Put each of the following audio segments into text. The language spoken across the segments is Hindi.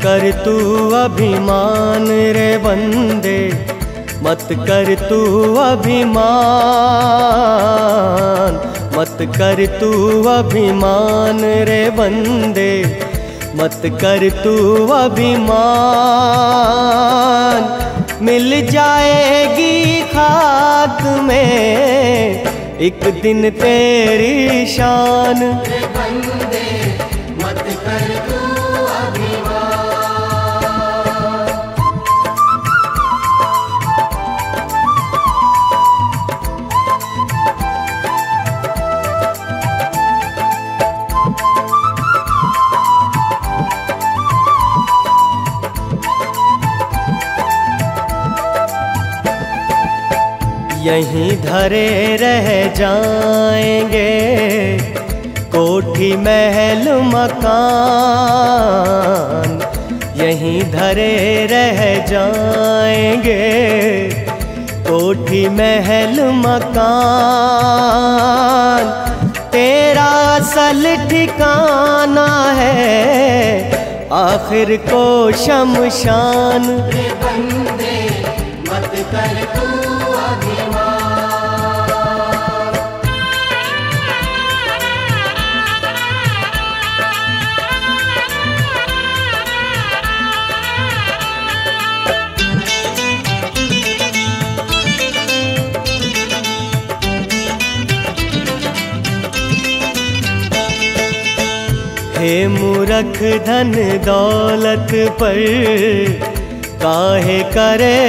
कर तू अभिमान रे बंदे, मत कर तू अभिमान, मत कर तू अभिमान रे बंदे, मत कर तू अभिमान। मिल जाएगी खाक में एक दिन तेरी शान रे बंदे, मत कर तू यहीं धरे रह जाएंगे कोठी महल मकान, यहीं धरे रह जाएंगे कोठी महल मकान। तेरा असल ठिकाना है आखिर को शमशान रे बंदे, मत कर तू हे मूरख धन दौलत पर काहे करे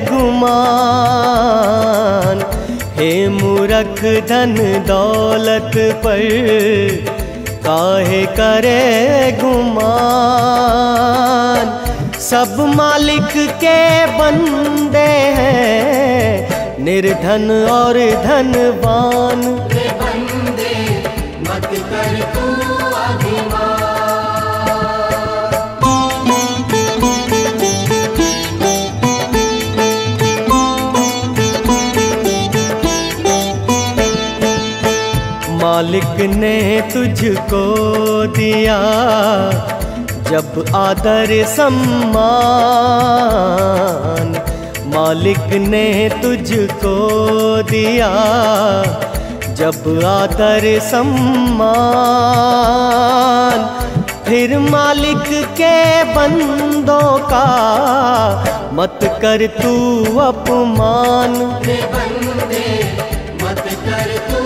गुमान, हे मूरख धन दौलत पर काहे करे गुमान। सब मालिक के बंदे हैं निर्धन और धनवान रे बंदे, मत कर तू मालिक ने तुझको दिया जब आदर सम्मान, मालिक ने तुझको दिया जब आदर सम्मान। फिर मालिक के बंदों का मत कर तू अपमान रे बंदे, मत कर तू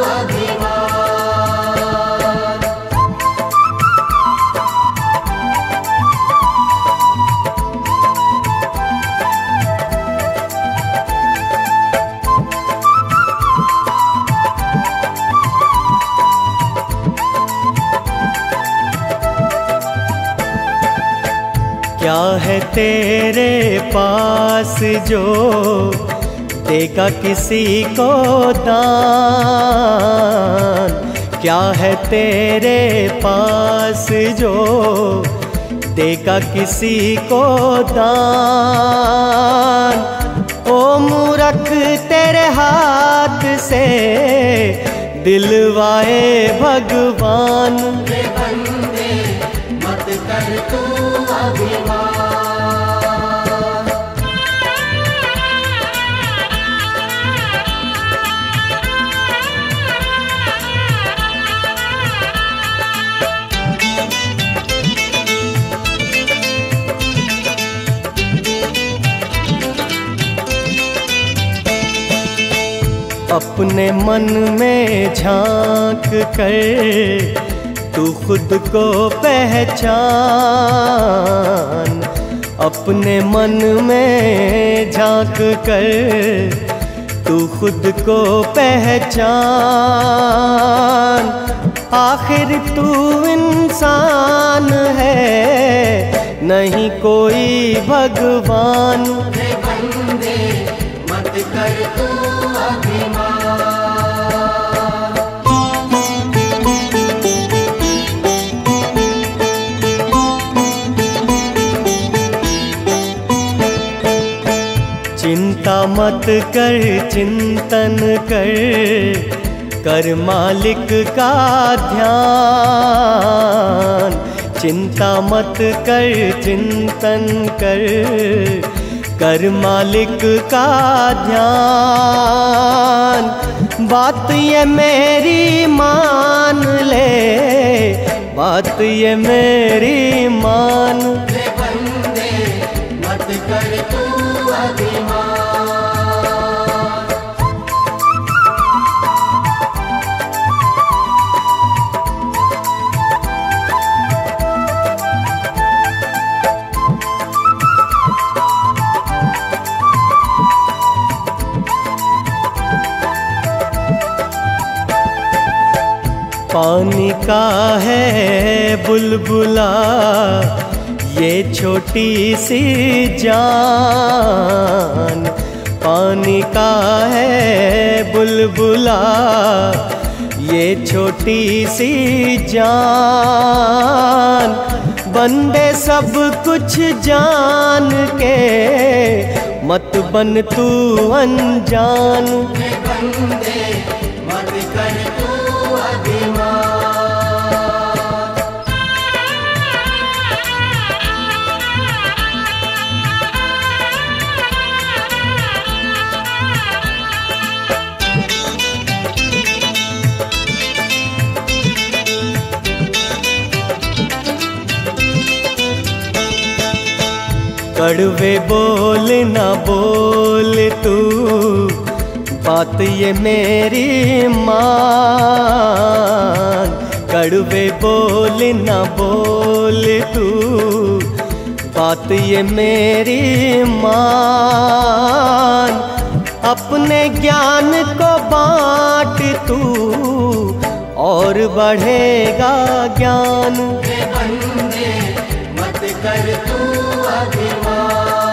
क्या है तेरे पास जो देगा किसी को दान, क्या है तेरे पास जो देगा किसी को दान। ओ मूरख तेरे हाथ से दिलवाए भगवान रे बंदे, मत कर तू अपने मन में झांक कर तू खुद को पहचान, अपने मन में झांक कर तू खुद को पहचान। आखिर तू इंसान है नहीं कोई भगवान रे बंदे, मत कर तू चिंता मत कर चिंतन कर मालिक का ध्यान, चिंता मत कर चिंतन कर, कर मालिक का ध्यान। बात ये मेरी मान ले, बात ये मेरी मान। बंदे मत कर तू अभिमान। पानी का है बुलबुला ये छोटी सी जान, पानी का है बुलबुला ये छोटी सी जान। बंदे सब कुछ जान के मत बन तू अनजान। बंदे मत कर तू अभिमान। कड़वे बोल ना बोल तू, बात ये मेरी मान। कड़वे बोल ना बोल तू, बात ये मेरी मान। अपने ज्ञान को बांट तू और बढ़ेगा ज्ञान। बंदे मत कर तू अभिमान।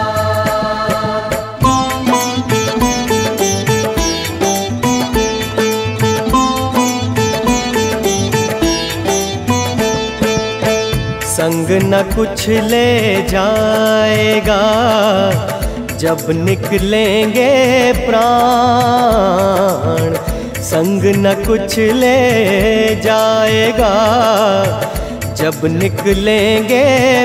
संग न कुछ ले जाएगा जब निकलेंगे प्राण। संग न कुछ ले जाएगा जब निकलेंगे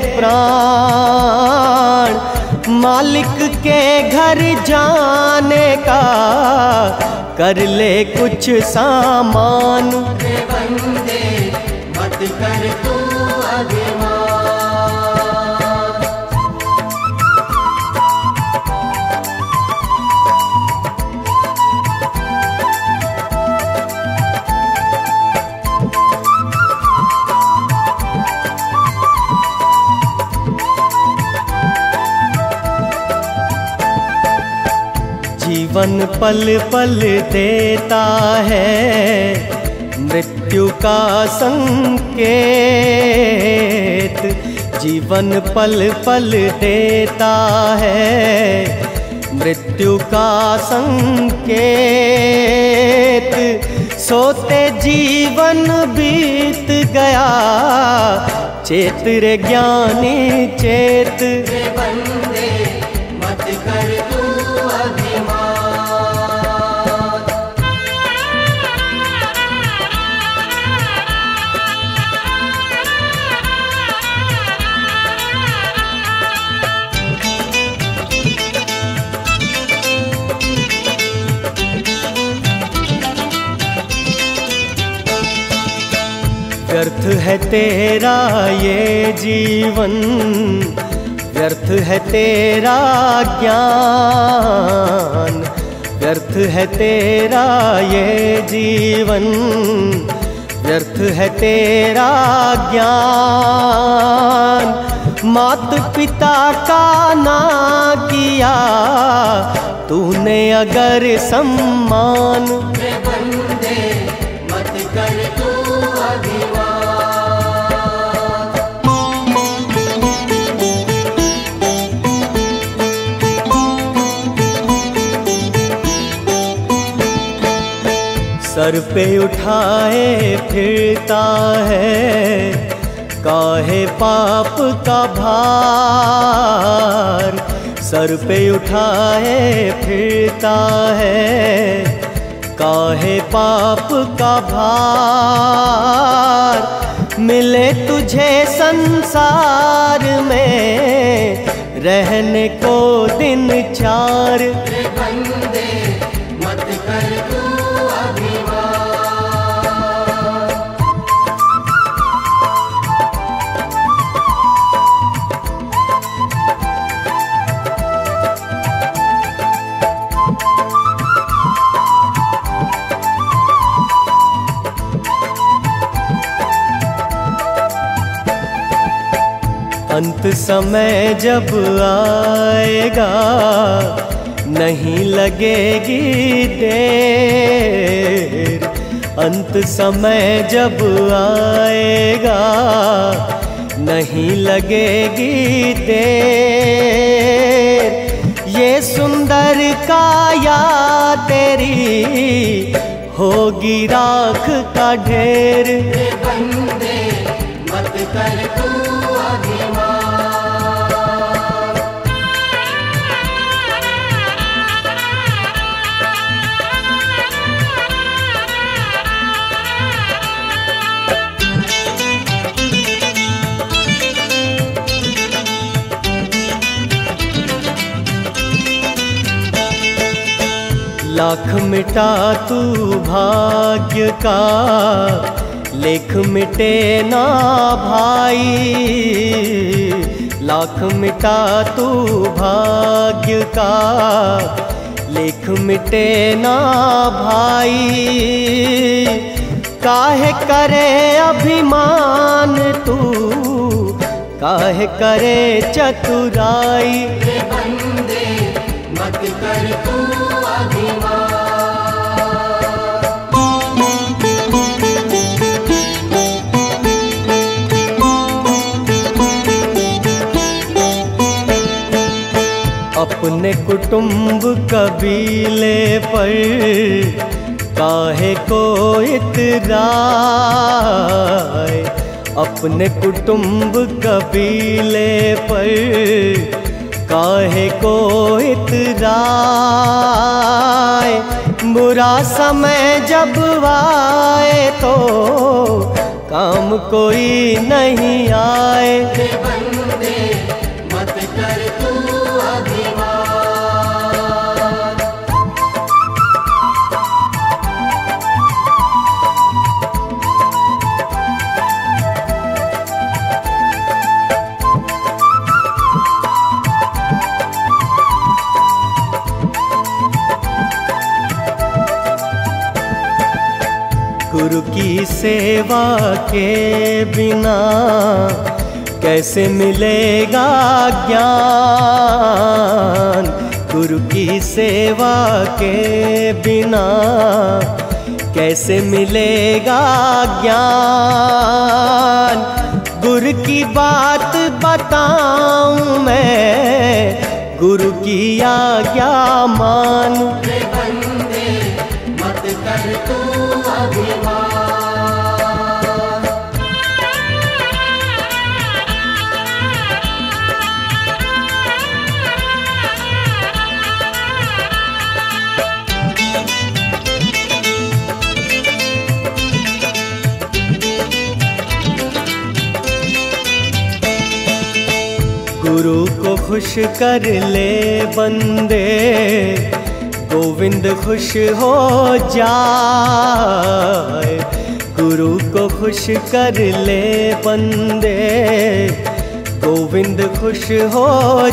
प्राण। मालिक के घर जाने का कर ले कुछ सामान। बंदे मत कर तू अभिमान। जीवन पल पल देता है मृत्यु का संकेत। जीवन पल पल देता है मृत्यु का संकेत। सोते जीवन बीत गया चेत रे ज्ञानी चेत। बंदे मत कर तू अभिमान। व्यर्थ है तेरा ये जीवन, व्यर्थ है तेरा ज्ञान। व्यर्थ है तेरा ये जीवन, व्यर्थ है तेरा ज्ञान। मात पिता का ना किया तूने अगर सम्मान। बंदे मत कर तू अभिमान। सर पे उठाए फिरता है काहे पाप का भार। सर पे उठाए फिरता है काहे पाप का भार। मिले तुझे संसार में रहने को दिन चार। रे बंदे मत कर तू अभिमान। अंत समय जब आएगा नहीं लगेगी देर। अंत समय जब आएगा नहीं लगेगी देर। ये सुंदर काया तेरी होगी राख का ढेर। रे बंदे मत कर तू अभिमान। लाख मिटा तू भाग्य का लेख मिटे ना भाई। लाख मिटा तू भाग्य का लेख मिटे ना भाई। काहे करे अभिमान तू काहे करे चतुराई। रे बंदे मत कर तू अभिमान। अपने कुटुंब कबीले पर काहे को इतराए। अपने कुटुंब कबीले पर काहे को इतराए। बुरा समय जब आए तो काम कोई नहीं आए। रे बंदे मत कर तू अभिमान। गुरु की सेवा के बिना कैसे मिलेगा ज्ञान। गुरु की सेवा के बिना कैसे मिलेगा ज्ञान। गुरु की बात बताऊं मैं गुरु की आज्ञा मान। रे बंदे मत कर तू अभिमान। गुरु को खुश कर ले बंदे गोविंद खुश हो जाए। गुरु को खुश कर ले बंदे गोविंद खुश हो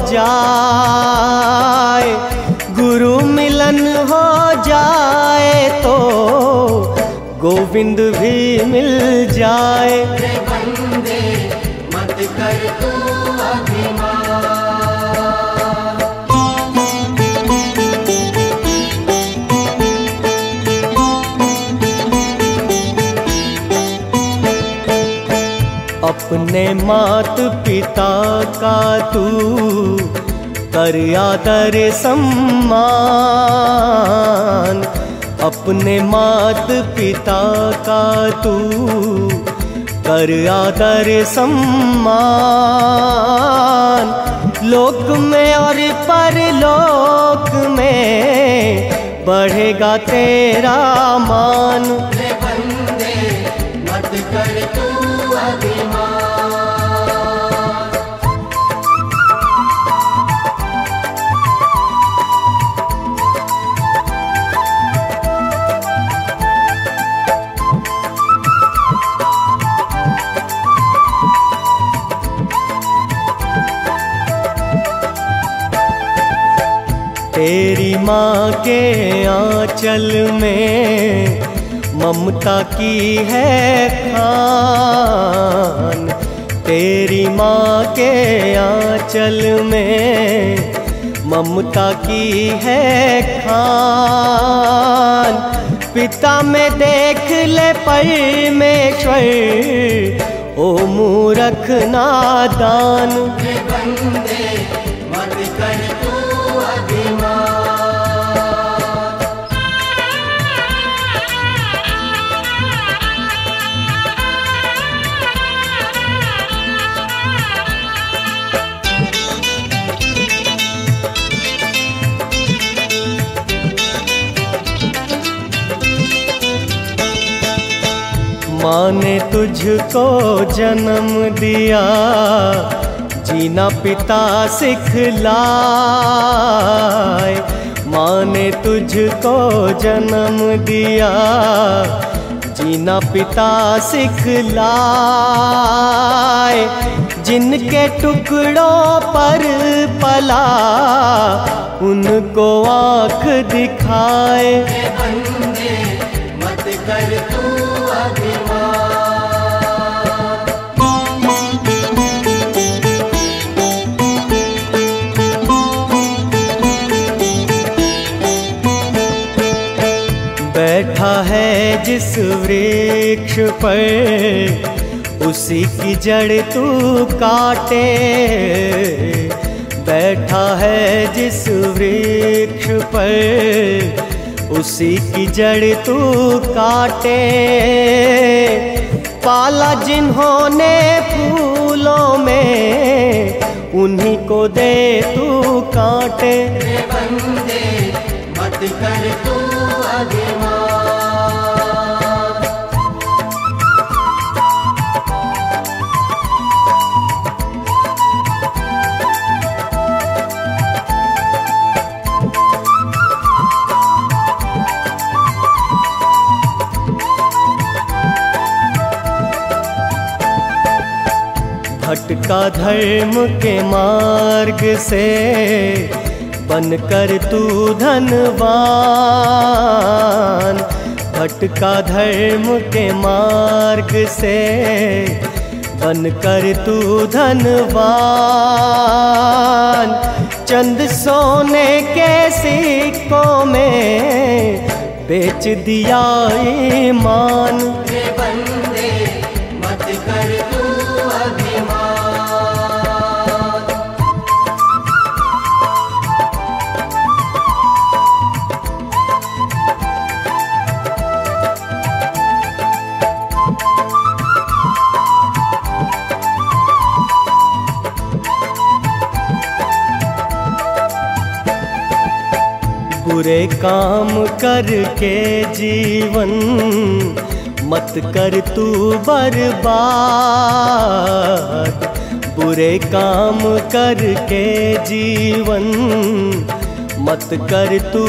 जाए। गुरु मिलन हो जाए तो गोविंद भी मिल जाए। रे बंदे मत कर तू अभिमान। अपने मात पिता का तू कर आदर सम्मान। अपने मात पिता का तू कर आदर सम्मान। लोक में और परलोक में बढ़ेगा तेरा मान। रे बंदे मत कर तू अभिमान। तेरी माँ के आंचल में ममता की है खान। तेरी माँ के आंचल में ममता की है खान। पिता में देख ले परमेश्वर, ओ मूरख नादान। हे बंदे मत कर तू अभिमान। माँ ने तुझको जन्म दिया, जीना पिता सिखलाए। माँ ने तुझको जन्म दिया, जीना पिता सिखलाए। जिनके टुकड़ों पर पला, उनको आँख दिखाए। हे बंदे मत कर तू अभिमान। बैठा है जिस वृक्ष पर, उसी की जड़ तू काटे। बैठा है जिस वृक्ष पर, उसी की जड़ तू काटे। पाला जिन्होंने फूलों में, उन्हीं को दे तू कांटे। हे बंदे मत कर तू अभिमान। भटका धर्म के मार्ग से, बनकर तू धनवान। भटका धर्म के मार्ग से, बनकर तू धनवान। चंद सोने के सिक्कों में बेच दिया ईमान। हे बंदे मत कर तू अभिमान। बुरे काम करके जीवन मत कर तू बर्बाद। बुरे काम करके जीवन मत कर तू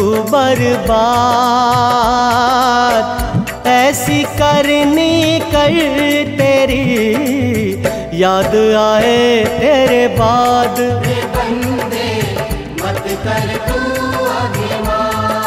बर्बाद। ऐसी करनी कर तेरी याद आए तेरे बाद। हे बंदे मत कर तू अभिमान।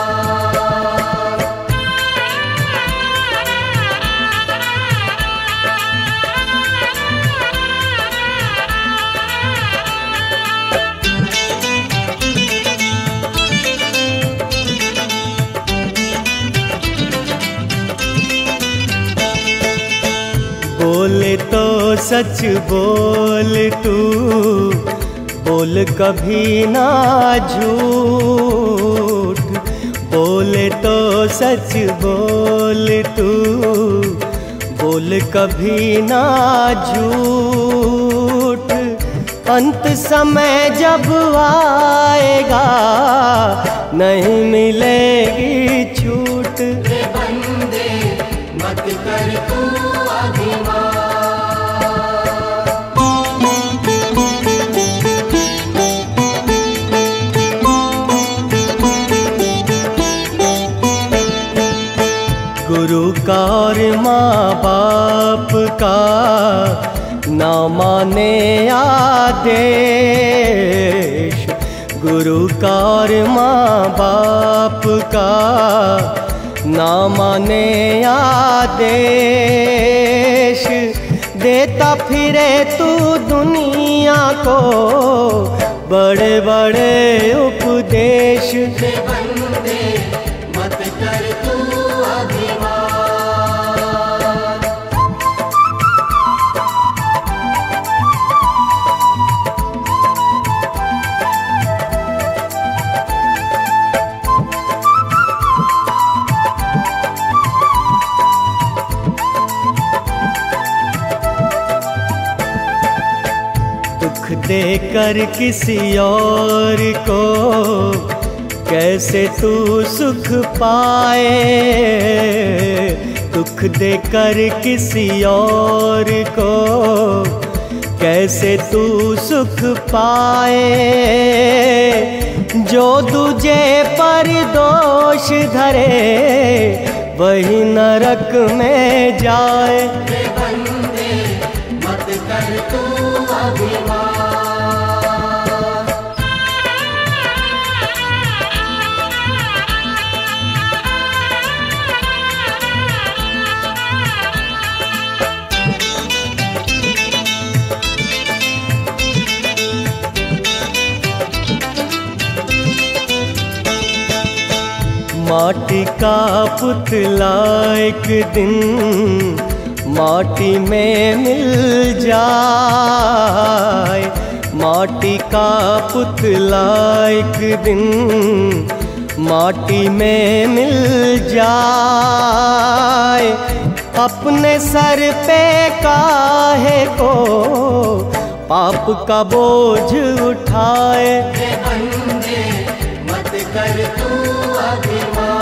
बोले तो सच बोल तू, बोल कभी ना झूठ। बोले तो सच बोल तू, बोल कभी ना झूठ। अंत समय जब आएगा, नहीं मिलेगी छूट। हे बंदे मत कर तू अभिमान। गुरु का और माँ बाप का ना माने आदेश। गुरु का और माँ बाप का ना माने आदेश, देता फिरे तू दुनिया को बड़े बड़े उपदेश। हे बंदे मत कर तू अभिमान, दुख देकर किसी और को कैसे तू सुख पाए, दुख देकर किसी और को कैसे तू सुख पाए। जो तुझे पर दोष धरे वही नरक में जाए। हे बंदे मत कर तू अभिमान, माटी का पुतला एक दिन माटी में मिल जाए, माटी का पुतला एक दिन माटी में मिल जाए। अपने सर पे काहे को पाप का बोझ उठाए। हे बंदे मत कर तू अभिमान,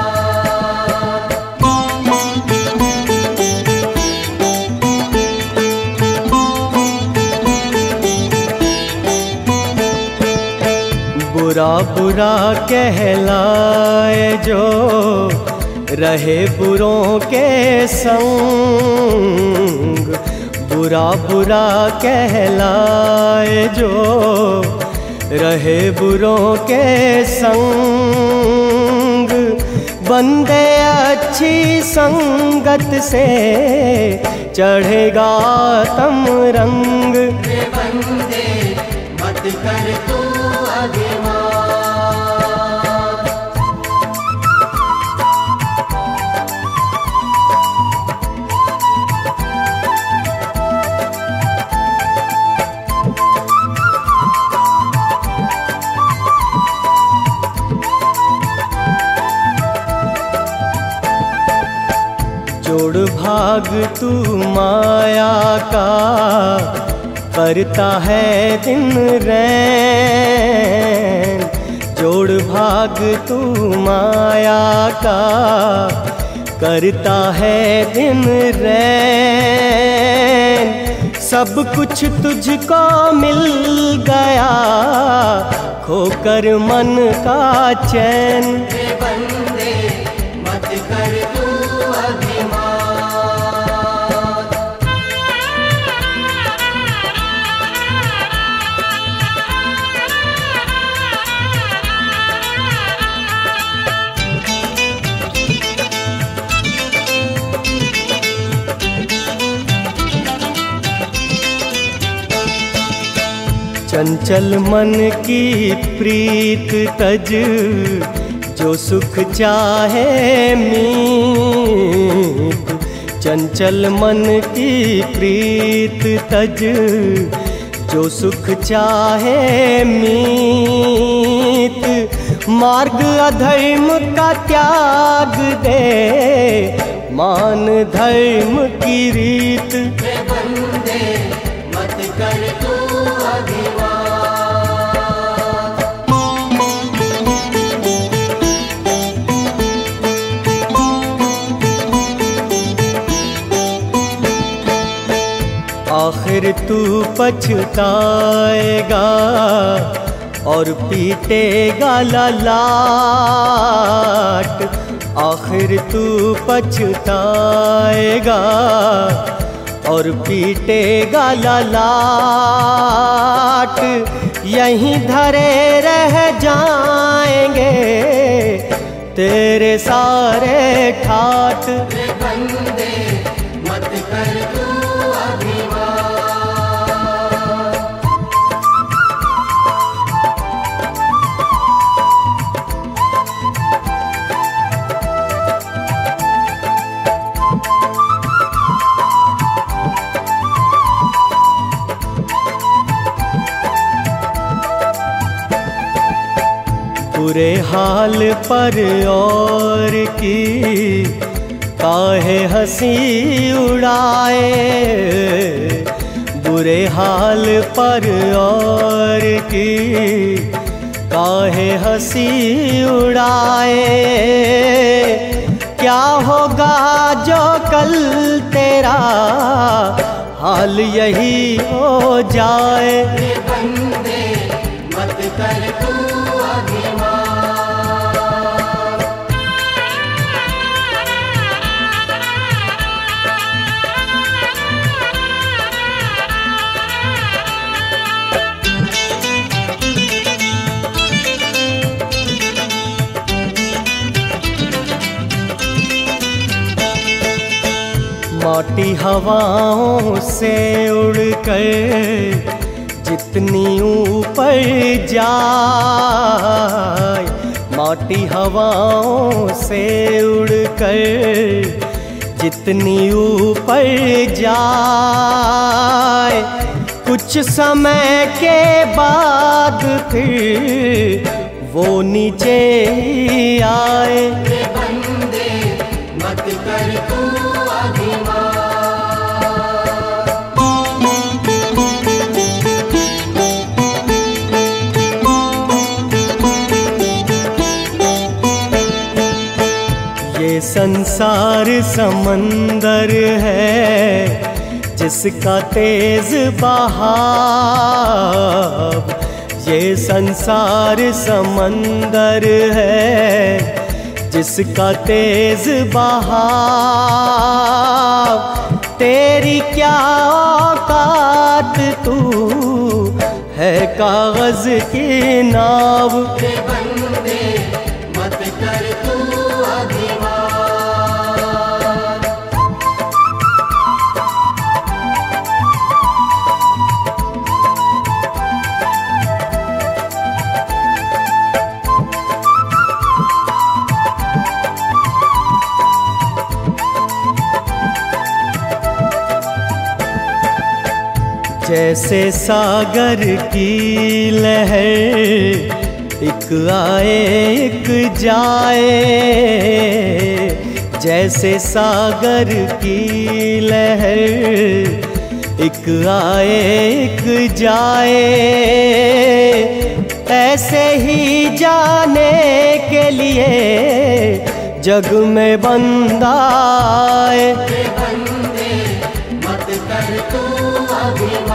बुरा बुरा कहलाए जो रहे बुरों के संग, बुरा बुरा कहलाए जो रहे बुरों के संग। बंदे अच्छी संगत से चढ़ेगा तम रंग। हे बंदे मत कर तू अभिमान, जोड़ भाग तू माया का करता है दिन रैन, जोड़ भाग तू माया का करता है दिन रैन। सब कुछ तुझको मिल गया खोकर मन का चैन। हे बंदे मत कर तू अभिमान, चंचल मन की प्रीत तज जो सुख चाहे मीत, चंचल मन की प्रीत तज जो सुख चाहे मीत। मार्ग अधर्म का त्याग दे मान धर्म की रीत। हे बंदे मत कर तू अभिमान, आखिर तू पछताएगा और पीटेगा ललाट, आखिर तू पछताएगा और पीटेगा ललाट। यहीं धरे रह तेरे सारे ठाट। रे बंदे मत कर तू अभिमान। बुरे हाल पर और की काहे हंसी उड़ाए। बुरे हाल पर और की काहे हंसी उड़ाए। क्या होगा जो कल तेरा हाल यही हो जाए। रे बंदे मत कर तू अभिमान। मोटी हवाओं से उड़कर जितनी ऊपर जाए। मोटी हवाओं से उड़कर जितनी ऊपर जाए। कुछ समय के बाद फिर वो नीचे ही आए। रे बंदे मत कर तू अभिमान। ये संसार समंदर है जिसका तेज बहाव। ये संसार समंदर है जिसका तेज बहाव। तेरी क्या औकात तू है कागज की नाव। रे बंदे मत कर तू अभिमान। जैसे सागर की लहर एक आए एक जाए। जैसे सागर की लहर एक आए एक जाए। ऐसे ही जाने के लिए जग में बंदा आए। रे बंदे मत कर तू अभिमान।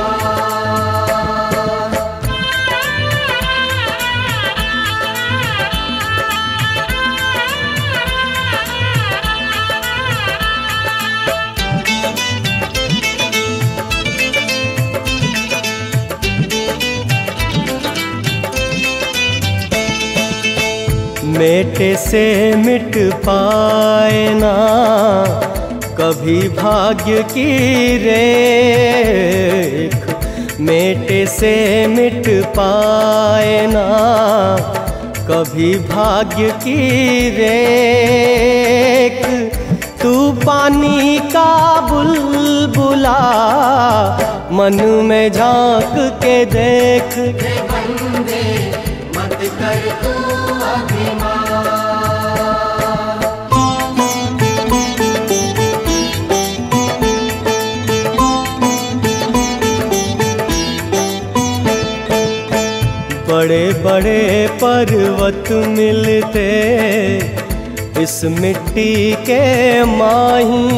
मेटे से मिट पाए ना कभी भाग्य की रेख। मेटे से मिट पाए ना कभी भाग्य की रेख। तू पानी का बुलबुला मन में झांक के देख। रे बंदे मत कर तू अभिमान। बड़े बड़े पर्वत मिलते इस मिट्टी के माही।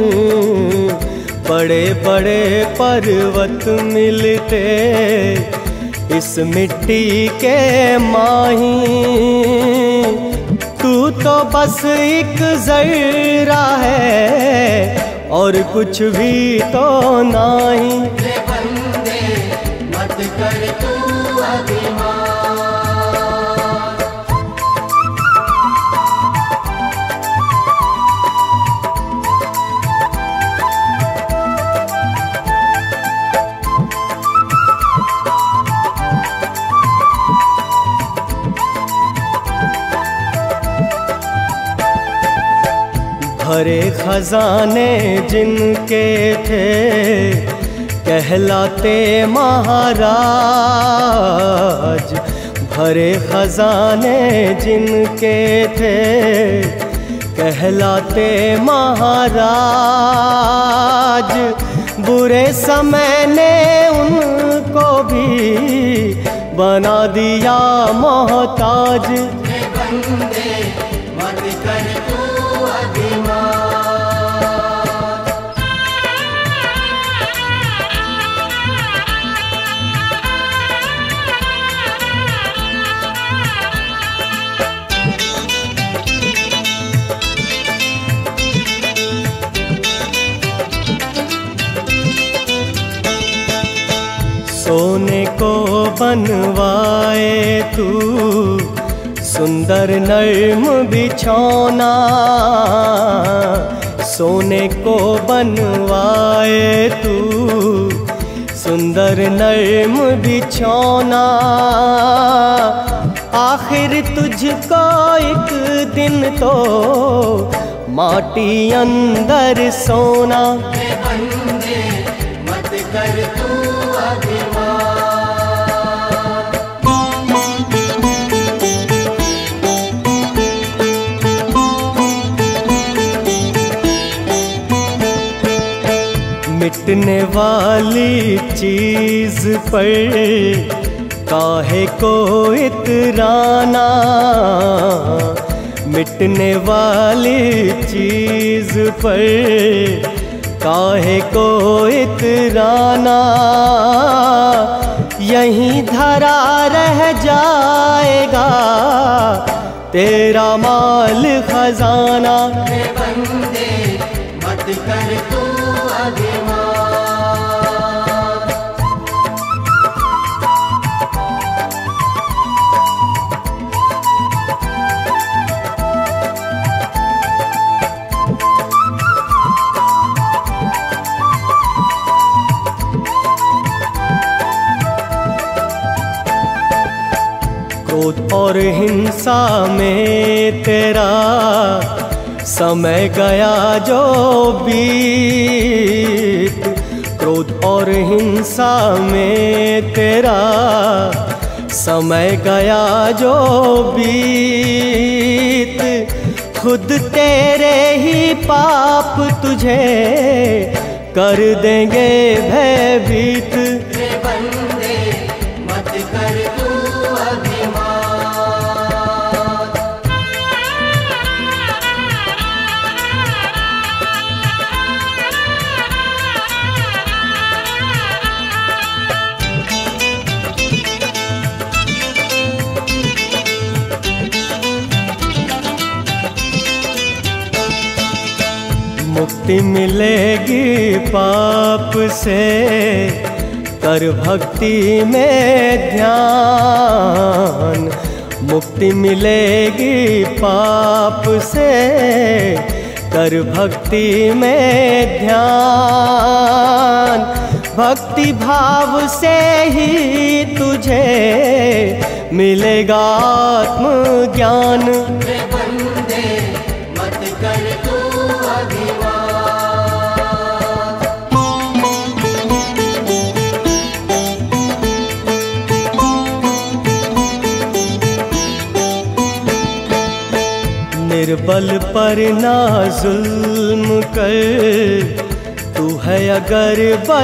बड़े बड़े पर्वत मिलते इस मिट्टी के माही। तू तो बस एक जर्रा है और कुछ भी तो नहीं। रे बंदे मत कर तू अभिमान। भरे खजाने जिनके थे कहलाते महाराज। भरे खजाने जिनके थे कहलाते महाराज। बुरे समय ने उनको भी बना दिया मोहताज। बंदे मत कर तू अभिमान। सोने को बनवाए तू सुंदर नर्म बिछौना। सोने को बनवाए तू सुंदर नर्म बिछौना। आखिर तुझको एक दिन तो माटी अंदर सोना। बंदे मत कर तू अभिमान। मिटने वाली चीज पर काहे को इतराना। मिटने वाली चीज पर काहे को इतराना। यहीं धरा रह जाएगा तेरा माल खजाना। बंदे मत कर तू अभिमान। क्रोध और हिंसा में तेरा समय गया जो बीत। क्रोध और हिंसा में तेरा समय गया जो बीत। खुद तेरे ही पाप तुझे कर देंगे भयभीत। बंदे मत कर तू मुक्ति मिलेगी पाप से कर भक्ति में ध्यान। मुक्ति मिलेगी पाप से कर भक्ति में ध्यान। भक्ति भाव से ही तुझे मिलेगा आत्मज्ञान। बंदे मत कर तू निर्बल पर ना जुल्म कर तू है अगर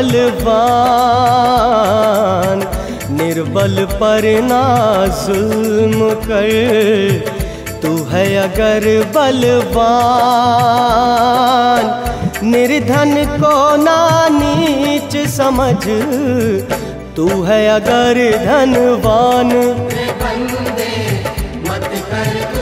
बलवान। निर्बल पर ना जुल्म कर तू है अगर बलवान। निर्धन को ना नीच समझ तू है अगर धनवान। बंदे मत कर तू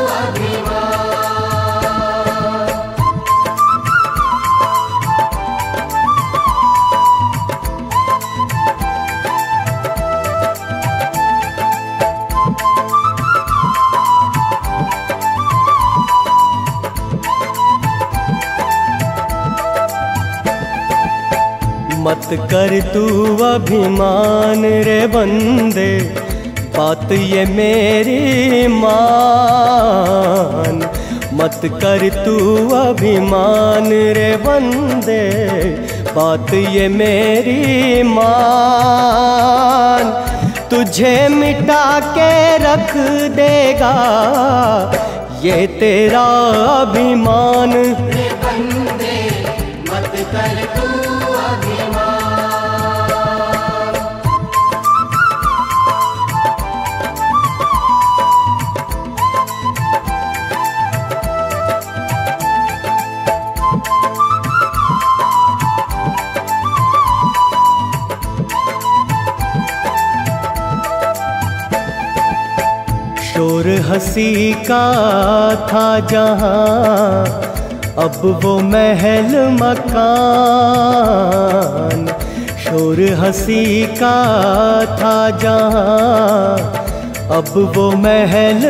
मत कर तू अभिमान रे बंदे, बात ये मेरी मान। मत मत कर तू अभिमान रे बंदे, बात ये मेरी मान। तुझे मिटा के रख देगा ये तेरा अभिमान। रे बंदे मत कर तू अभिमान। शोर हंसी का था जहाँ, अब वो महल मकान। शोर हंसी का था जहाँ, अब वो महल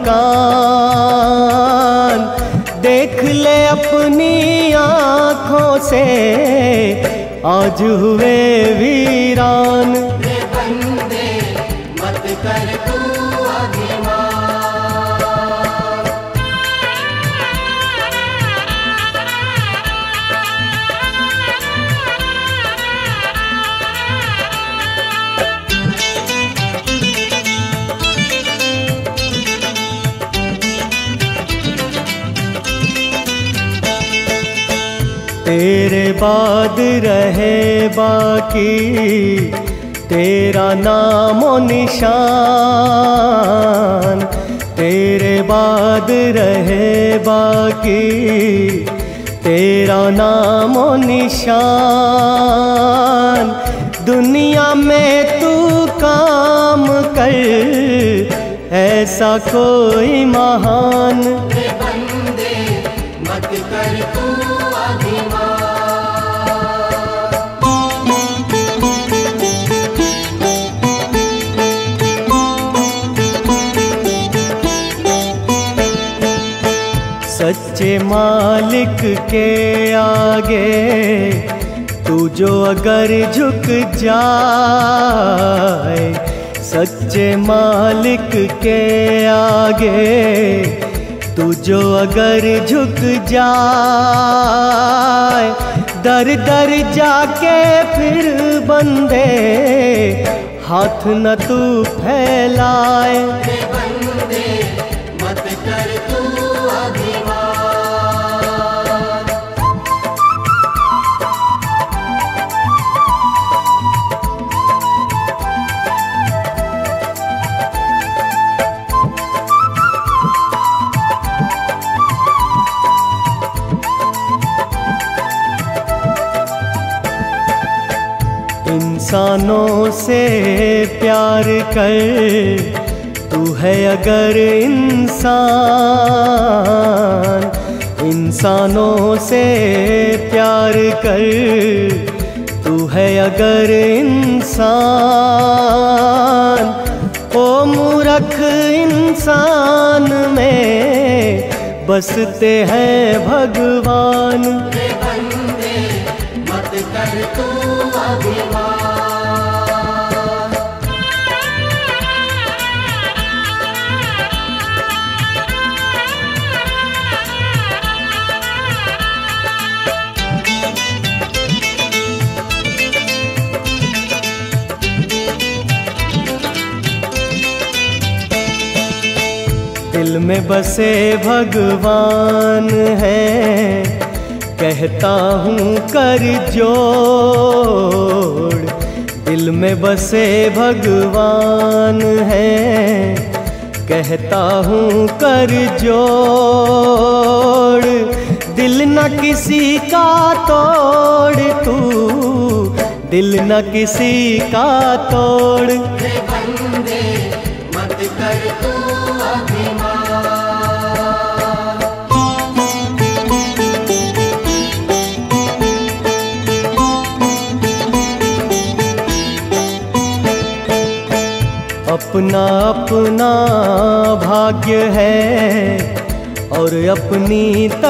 मकान। देख ले अपनी आँखों से आज हुए वीरान। रे बंदे मत कर तू तेरे बाद रहे बाकी तेरा नामो निशान। तेरे बाद रहे बाकी तेरा नामो निशान। दुनिया में तू काम कर ऐसा कोई महान। रे बंदे मत कर तू सच्चे मालिक के आगे तू जो अगर झुक जाए, सच्चे मालिक के आगे तू जो अगर झुक जाए, दर दर जाके फिर बंदे हाथ न तू फैलाए। रे बंदे मत कर तू इंसानों से प्यार कर, तू है अगर इंसान। इंसानों से प्यार कर, तू है अगर इंसान। ओ मूर्ख इंसान में बसते हैं भगवान। रे बंदे मत कर तू अभिमान। दिल में बसे भगवान है, कहता हूँ कर जोड़। दिल में बसे भगवान है, कहता हूँ कर जोड़। दिल न किसी का तोड़ तू, दिल न किसी का तोड़। रे बंदे मत कर तू अपना अपना भाग्य है और अपनी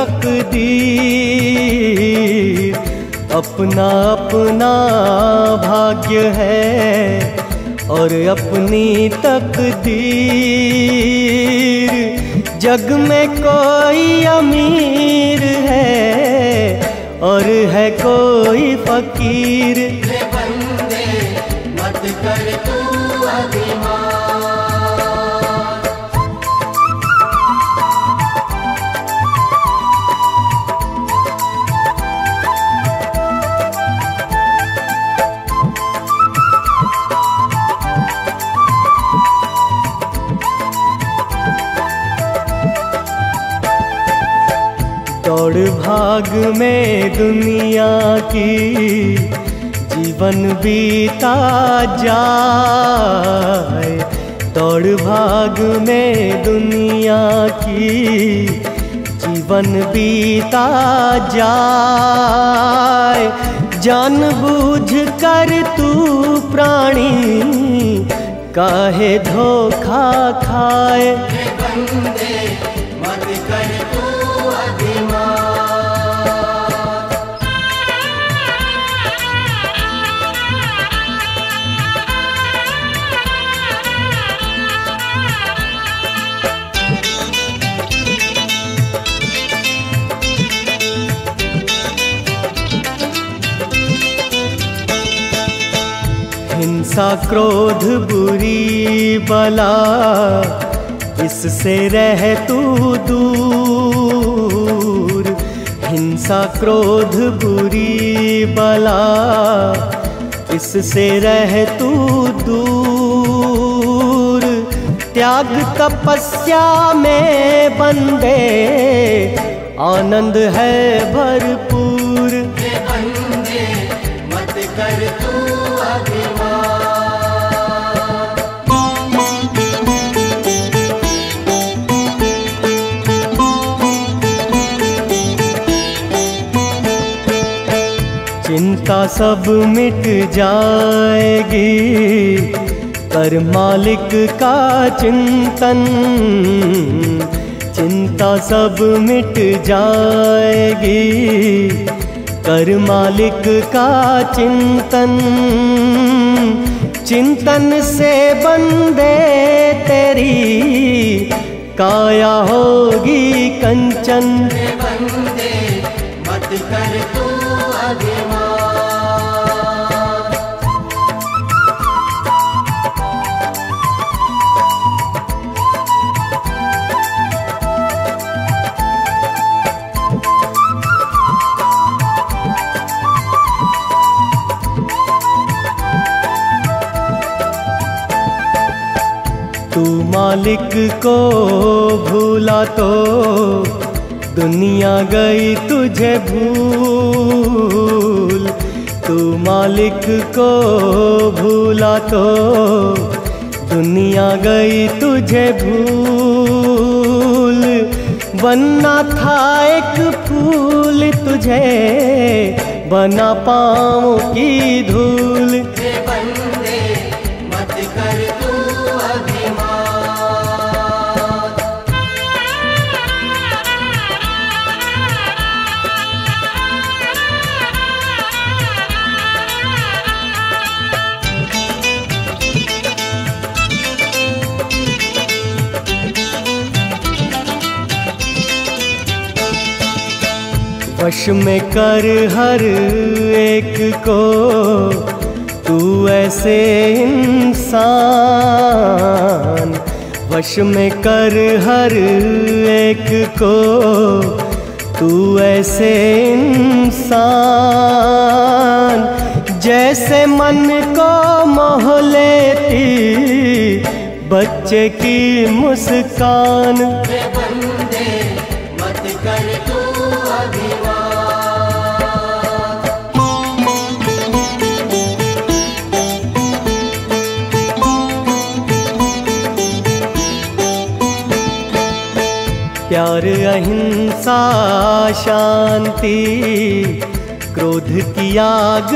तकदीर। अपना अपना भाग्य है और अपनी तकदीर। जग में कोई अमीर है और है कोई फकीर। हे बंदे मत कर तू अभिमान। दौड़ भाग में दुनिया की जीवन बीता जाए, दौड़ भाग में दुनिया की जीवन बीता जाए। जानबूझ कर तू प्राणी काहे धोखा खाए। हे बंदे मत कर तू अभिमान। हिंसा क्रोध बुरी बला इससे रह तू दूर। हिंसा क्रोध बुरी बला इससे रह तू दूर। त्याग तपस्या में बंदे आनंद है भरपूर। हे बंदे मत कर तू अभिमान। चिंता सब मिट जाएगी कर मालिक का चिंतन। चिंता सब मिट जाएगी कर मालिक का चिंतन। चिंतन से बंदे तेरी काया होगी कंचन। हे बंदे मत कर तू अभिमान। तू मालिक को भूला तो दुनिया गई तुझे भूल। तू मालिक को भूला तो दुनिया गई तुझे भूल। बनना था एक फूल तुझे बना पाँव की धूल। हे बंदे मत कर तू अभिमान। वश में कर हर एक को तू ऐसे इंसान। वश में कर हर एक को तू ऐसे इंसान। जैसे मन को मोह लेती बच्चे की मुस्कान। हे बंदे मत कर तू अभिमान। प्यार अहिंसा शांति क्रोध की आग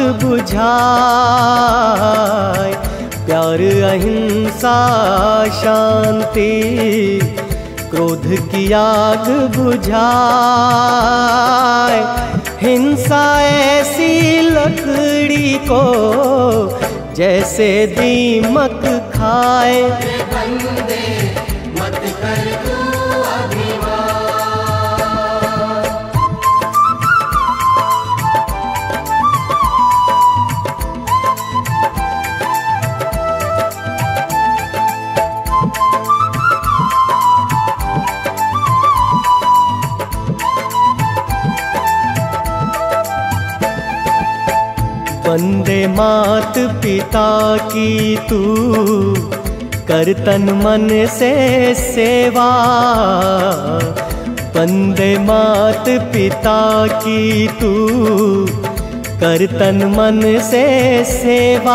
बुझाए। प्यार अहिंसा शांति क्रोध की आग बुझाए। हिंसा ऐसी लकड़ी को जैसे दीमक खाए। हे बंदे मत कर तू अभिमान। वंदे मात पिता की तू कर तन मन से सेवा। वंदे मात पिता की तू कर तन मन से सेवा।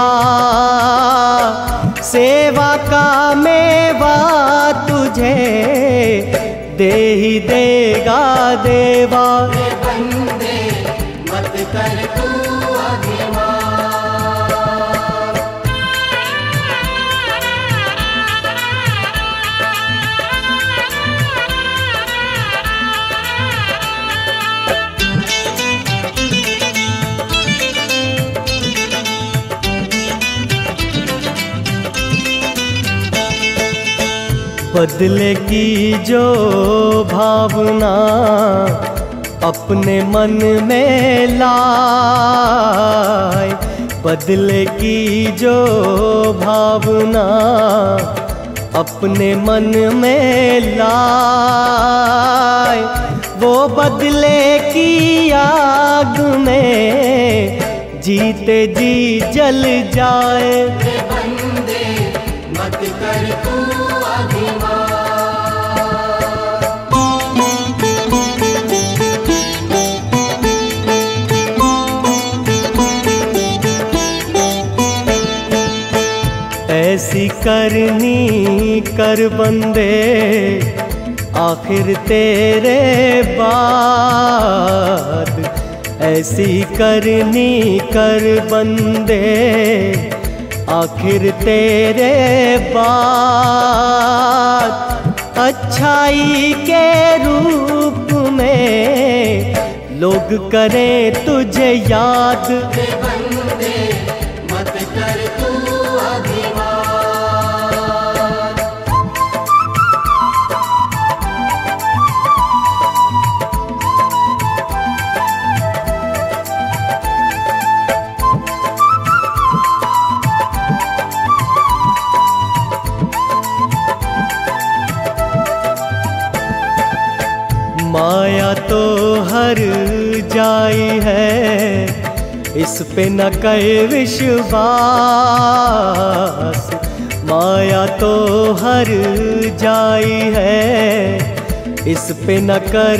सेवा का मेवा तुझे दे ही देगा देवा। बंदे मत कर तू अभिमान। बदले की जो भावना अपने मन में लाए। बदले की जो भावना अपने मन में लाए। वो बदले की आग में जीते जी जल जाए। बंदे मत कर तू अभिमान। ऐसी करनी कर बंदे आखिर तेरे बाद। ऐसी करनी कर बंदे आखिर तेरे बाद। अच्छाई के रूप में लोग करें तुझे याद। बंदे मत कर तू अभिमान। माया तो हर जाई है, इस पे न कर विश्वास। माया तो हर जाई है, इस पे न कर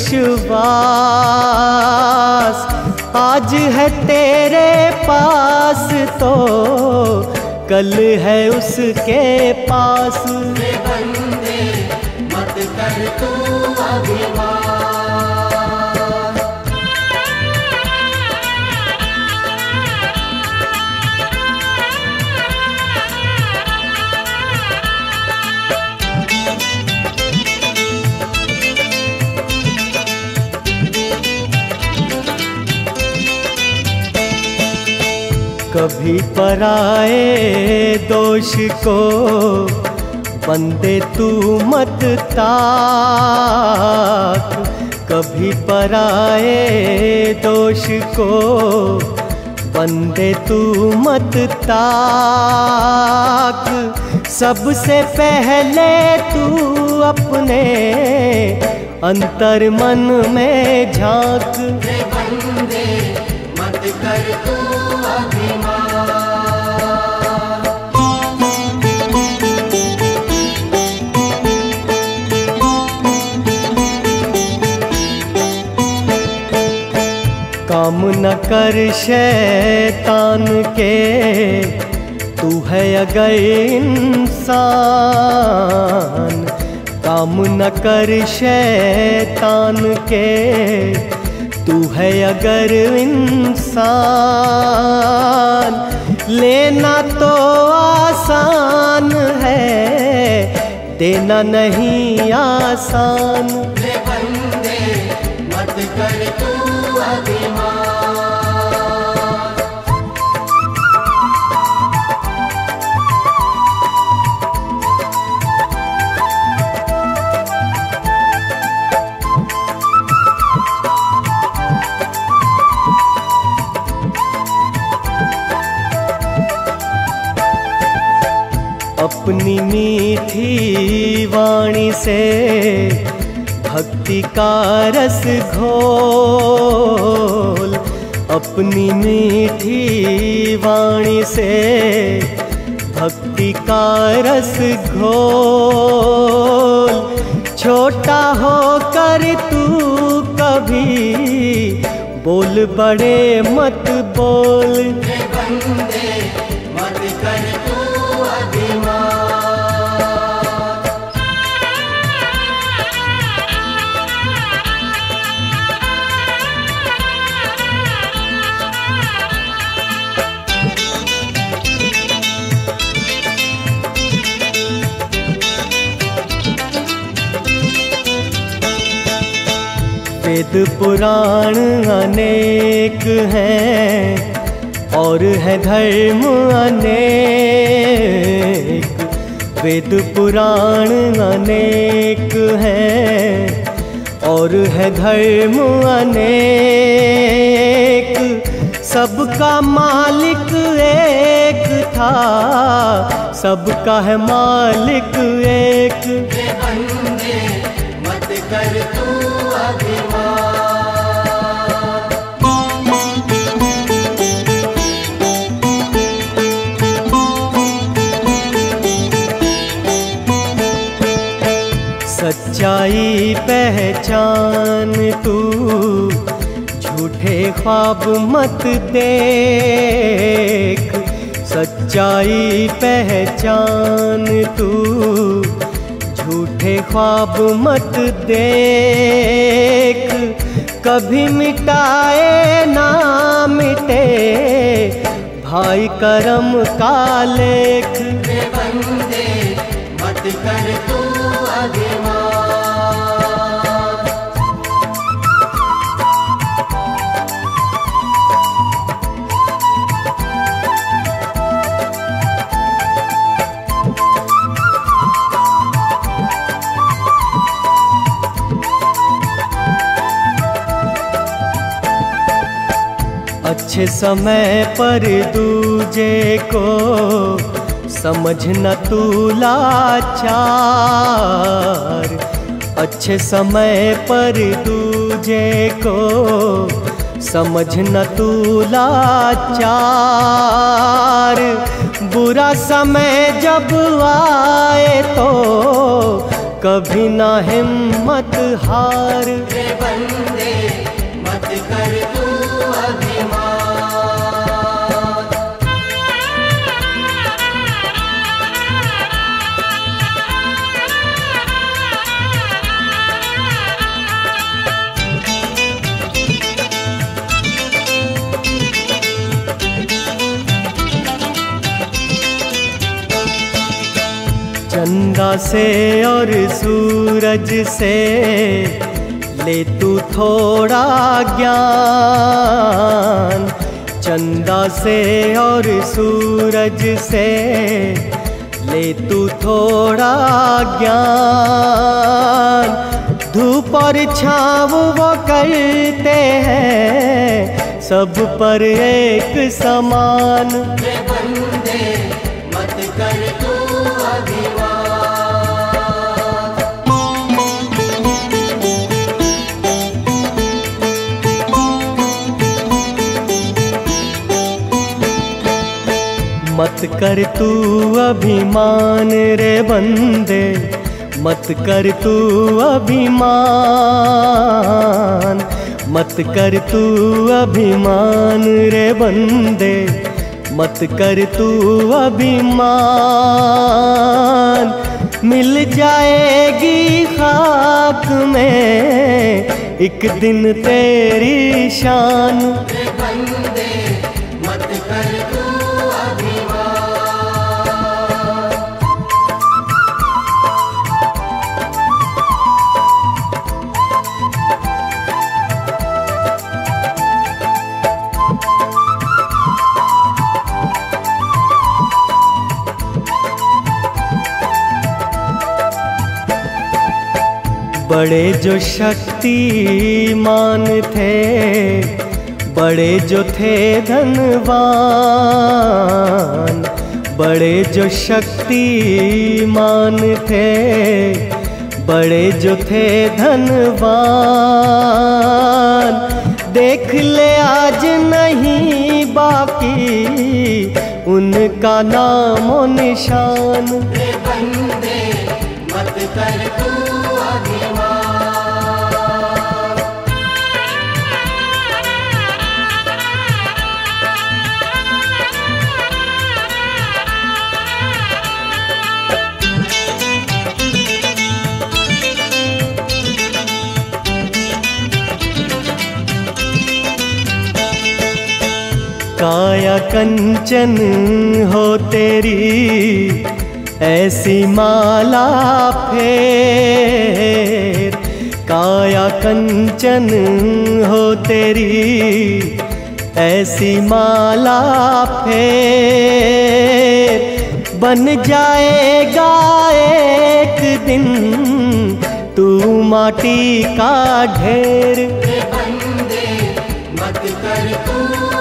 विश्वास। आज है तेरे पास तो कल है उसके पास। बंदे मत कर तू अभिमान। कभी पराए दोष को बंदे तू मत ताक। कभी पराए दोष को बंदे तू मत ताक। सबसे पहले तू अपने अंतर मन में झांक। बंदे मत कर तू अभिमान। काम न कर शैतान के, तू है अगर इंसान। काम न कर शैतान के, तू है अगर इंसान। लेना तो आसान है, देना नहीं आसान। बंदे मत कर तू अभिमान। अपनी मीठी वाणी से भक्ति का रस घोल। अपनी मीठी वाणी से भक्ति का रस घोल। छोटा होकर तू कभी बोल बड़े मत बोल। बंदे मत कर तू अभिमान। वेद पुराण अनेक हैं और है धर्म अनेक। वेद पुराण अनेक हैं और है धर्म अनेक। सबका मालिक एक था, सबका है मालिक एक। बंदे मत कर तू अभिमान। सच्चाई पहचान तू, झूठे ख्वाब मत देख। सच्चाई पहचान तू, झूठे ख्वाब मत देख। कभी मिटाए ना मिटे भाई करम का लेख। बंदे मत कर तू अभिमान। अच्छे समय पर दूजे को समझ न तू लाचार। अच्छे समय पर दूजे को समझ न तू लाचार। बुरा समय जब आए तो कभी ना हिम्मत हार। बंदे मत कर तू अभिमान। चंदा से और सूरज से ले तू थोड़ा ज्ञान। चंदा से और सूरज से ले तू थोड़ा ज्ञान। धूप और छाँव वो करते हैं सब पर एक समान। बंदे मत कर तू अभिमान। मत कर तू अभिमान रे बंदे, मत कर तू अभिमान। मत कर तू अभिमान रे बंदे, मत कर तू अभिमान। मिल जाएगी खाक में एक दिन तेरी शान। बंदे मत कर तू अभिमान। बड़े जो शक्तिमान थे, बड़े जो थे धनवान। बड़े जो शक्तिमान थे, बड़े जो थे धनवान। देख ले आज नहीं बाकी उनका नामो निशान। रे बंदे मत कर तू अभिमान। काया कंचन हो तेरी ऐसी माला फेर, काया कंचन हो तेरी ऐसी माला फेर, बन जाएगा एक दिन तू माटी का ढेर। रे बंदे मत कर तू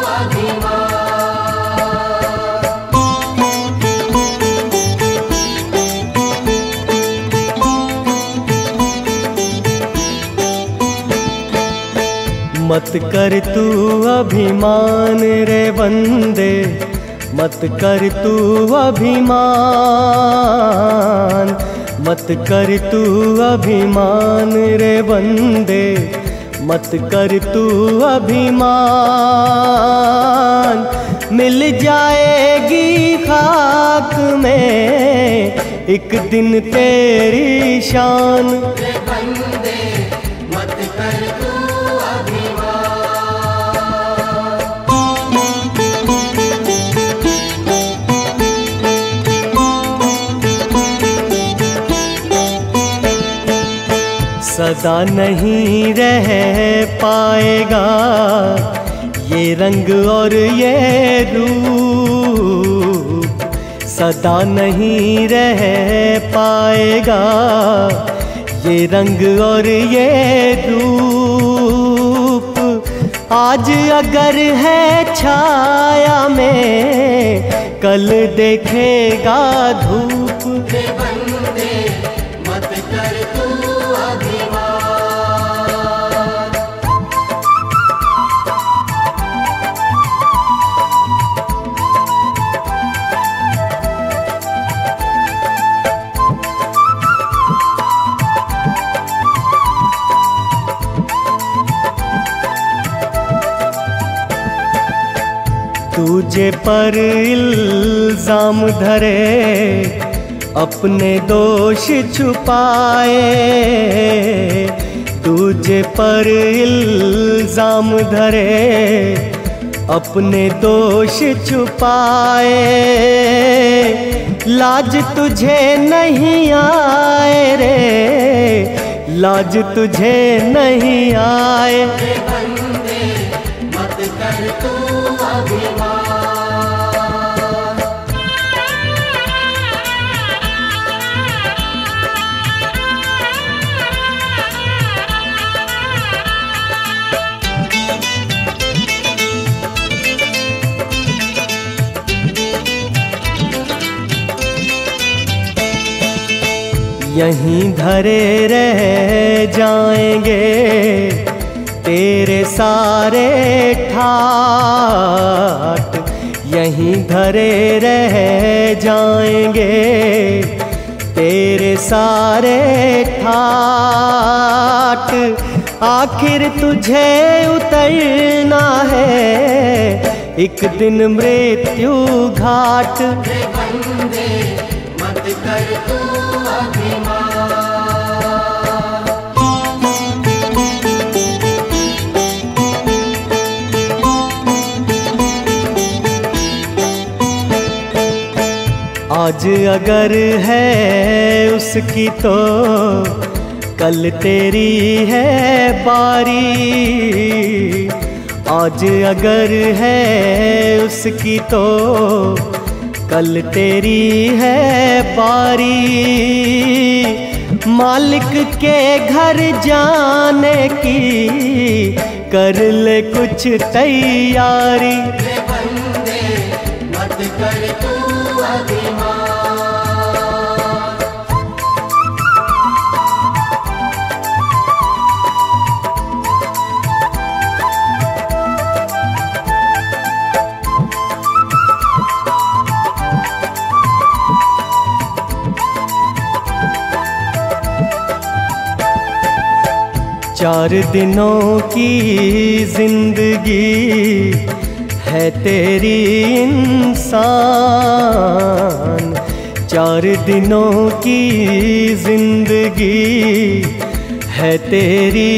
मत कर तू अभिमान रे बंदे, मत कर तू अभिमान, मत कर तू अभिमान रे बंदे, मत कर तू अभिमान। मिल जाएगी खाक में एक दिन तेरी शान। रे बंदे मत कर तू सदा नहीं रह पाएगा ये रंग और ये रूप, सदा नहीं रह पाएगा ये रंग और ये रूप। आज अगर है छाया में कल देखेगा धूप। रे बंदे मत कर तू तुझे पर इल्जाम धरे अपने दोष छुपाए, तुझे पर इल्जाम धरे अपने दोष छुपाए। लाज तुझे नहीं आए रे, लाज तुझे नहीं आए। रे बंदे मत कर तू अभिमान। यहीं धरे रह जाएंगे तेरे सारे ठाट, यहीं धरे रह जाएंगे तेरे सारे ठाट। आखिर तुझे उतरना है एक दिन मृत्यु घाट। रे बंदे मत कर तू अभिमान। आज अगर है उसकी तो कल तेरी है बारी, आज अगर है उसकी तो कल तेरी है बारी। मालिक के घर जाने की कर ले कुछ तैयारी। रे बंदे मत कर तू अभिमान। 4 दिनों की जिंदगी है तेरी इंसान, 4 दिनों की जिंदगी है तेरी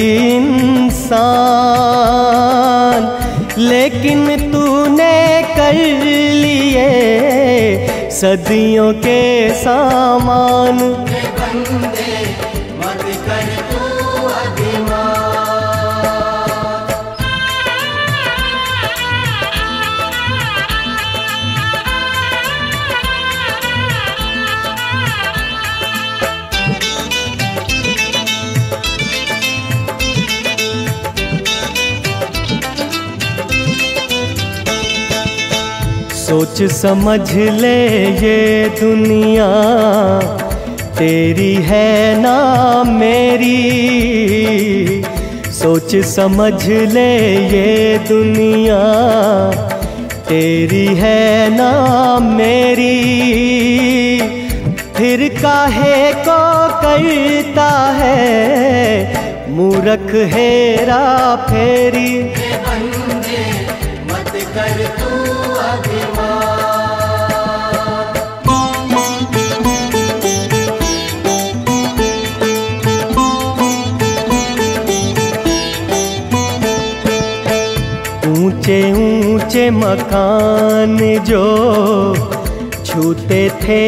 इंसान। लेकिन तूने कर लिए सदियों के सामान। बंदे मत कर तू अभिमान। सोच समझ ले ये दुनिया तेरी है ना मेरी, सोच समझ ले ये दुनिया तेरी है ना मेरी। फिर काहे को करता है मूर्ख हेरा फेरी। बंदे मत कर तू अभिमान। ऊंचे ऊंचे मकान जो छूते थे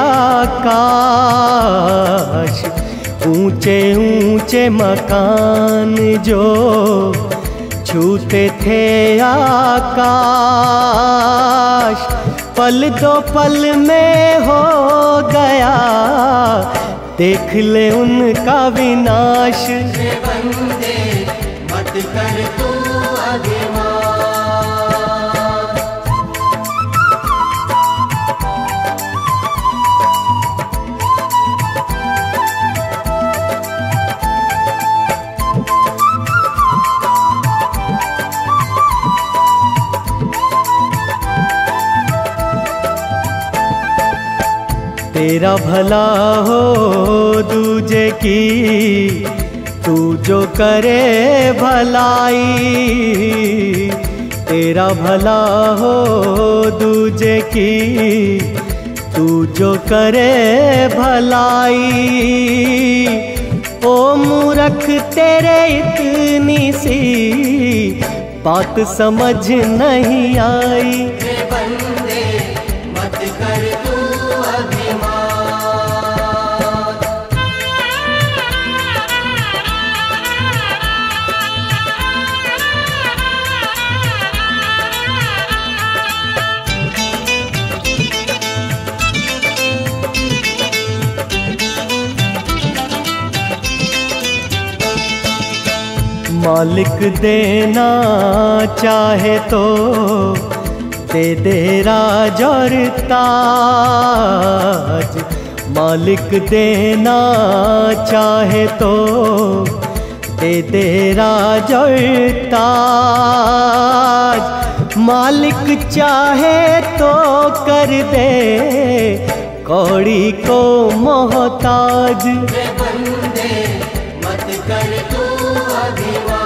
आकाश, ऊंचे ऊंचे मकान जो छूते थे आकाश, पल दो पल में हो गया देख ले उनका विनाश। बंदे मत कर तू अभिमान। तेरा भला हो दूजे की तू जो करे भलाई, तेरा भला हो दूजे की तू जो करे भलाई। ओ मूर्ख तेरे इतनी सी बात समझ नहीं आई। बंदे मत कर तू मालिक देना चाहे तो दे दे राज और ताज, मालिक देना चाहे तो दे दे राज और ताज, मालिक चाहे तो कर दे कौड़ी को मोहताज। बंदे मत कर तू अभिमान।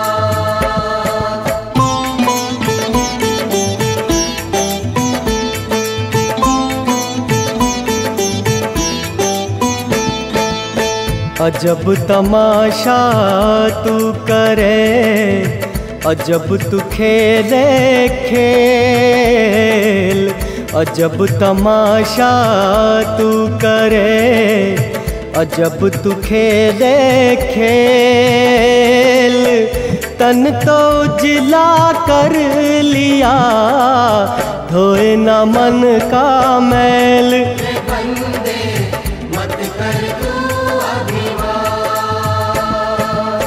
अजब तमाशा तू करे, अजब तू खेले खेल, अजब तमाशा तू करे, अजब तू खेले खेल। तन तो उजला कर लिया धोए न मन का मैल। बंदे मत कर तू अभिमान।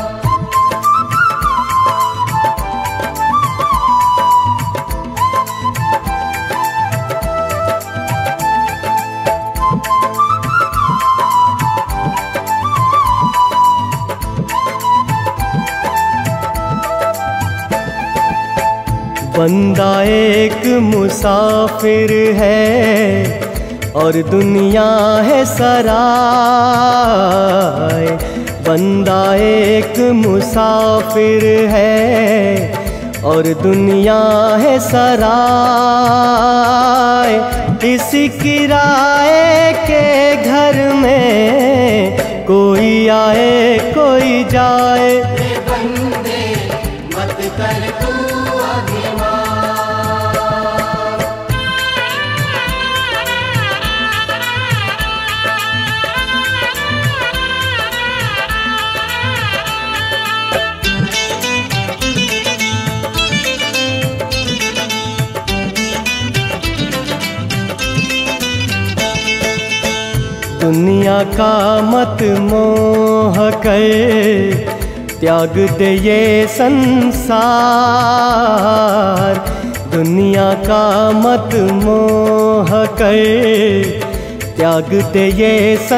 बंदा एक मुसाफिर है और दुनिया है सराय, बंदा एक मुसाफिर है और दुनिया है सराय। इसी किराए के घर में कोई आए कोई जाए। बंदे मत कर तू अभिमान। दुनिया का मत मोह कर त्याग दे ये संसार। दुनिया का मत मोह कर त्याग दे ये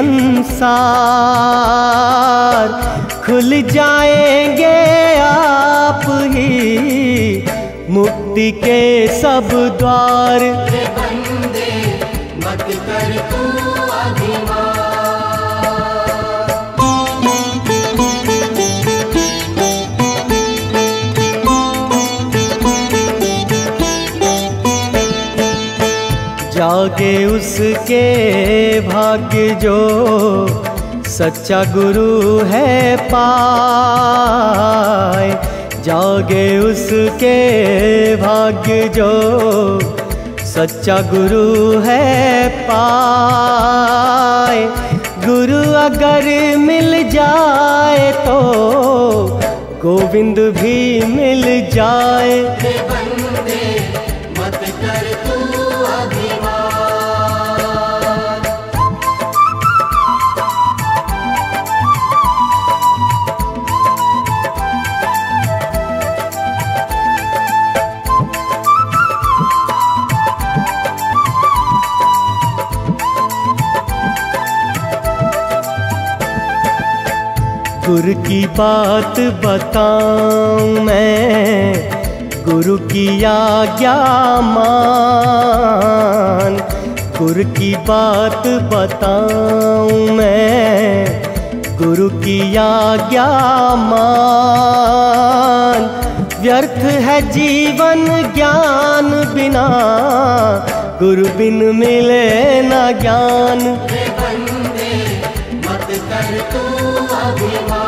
संसार। खुल जाएंगे आप ही मुक्ति के सब द्वार। बंदे मत कर तू अभिमान। जागे उसके भाग्य जो सच्चा गुरु है पाए। जागे उसके भाग्य जो सच्चा गुरु है पाए। गुरु अगर मिल जाए तो गोविंद भी मिल जाए। बंदे मत कर तू अभिमान। गुरु की बात बताऊं मैं, गुरु की आज्ञा मान। गुरु की बात बताऊं मैं, गुरु की आज्ञा मान। व्यर्थ है जीवन ज्ञान बिना, गुरु बिन मिले न ज्ञान। बंदे मत कर तू अभिमान।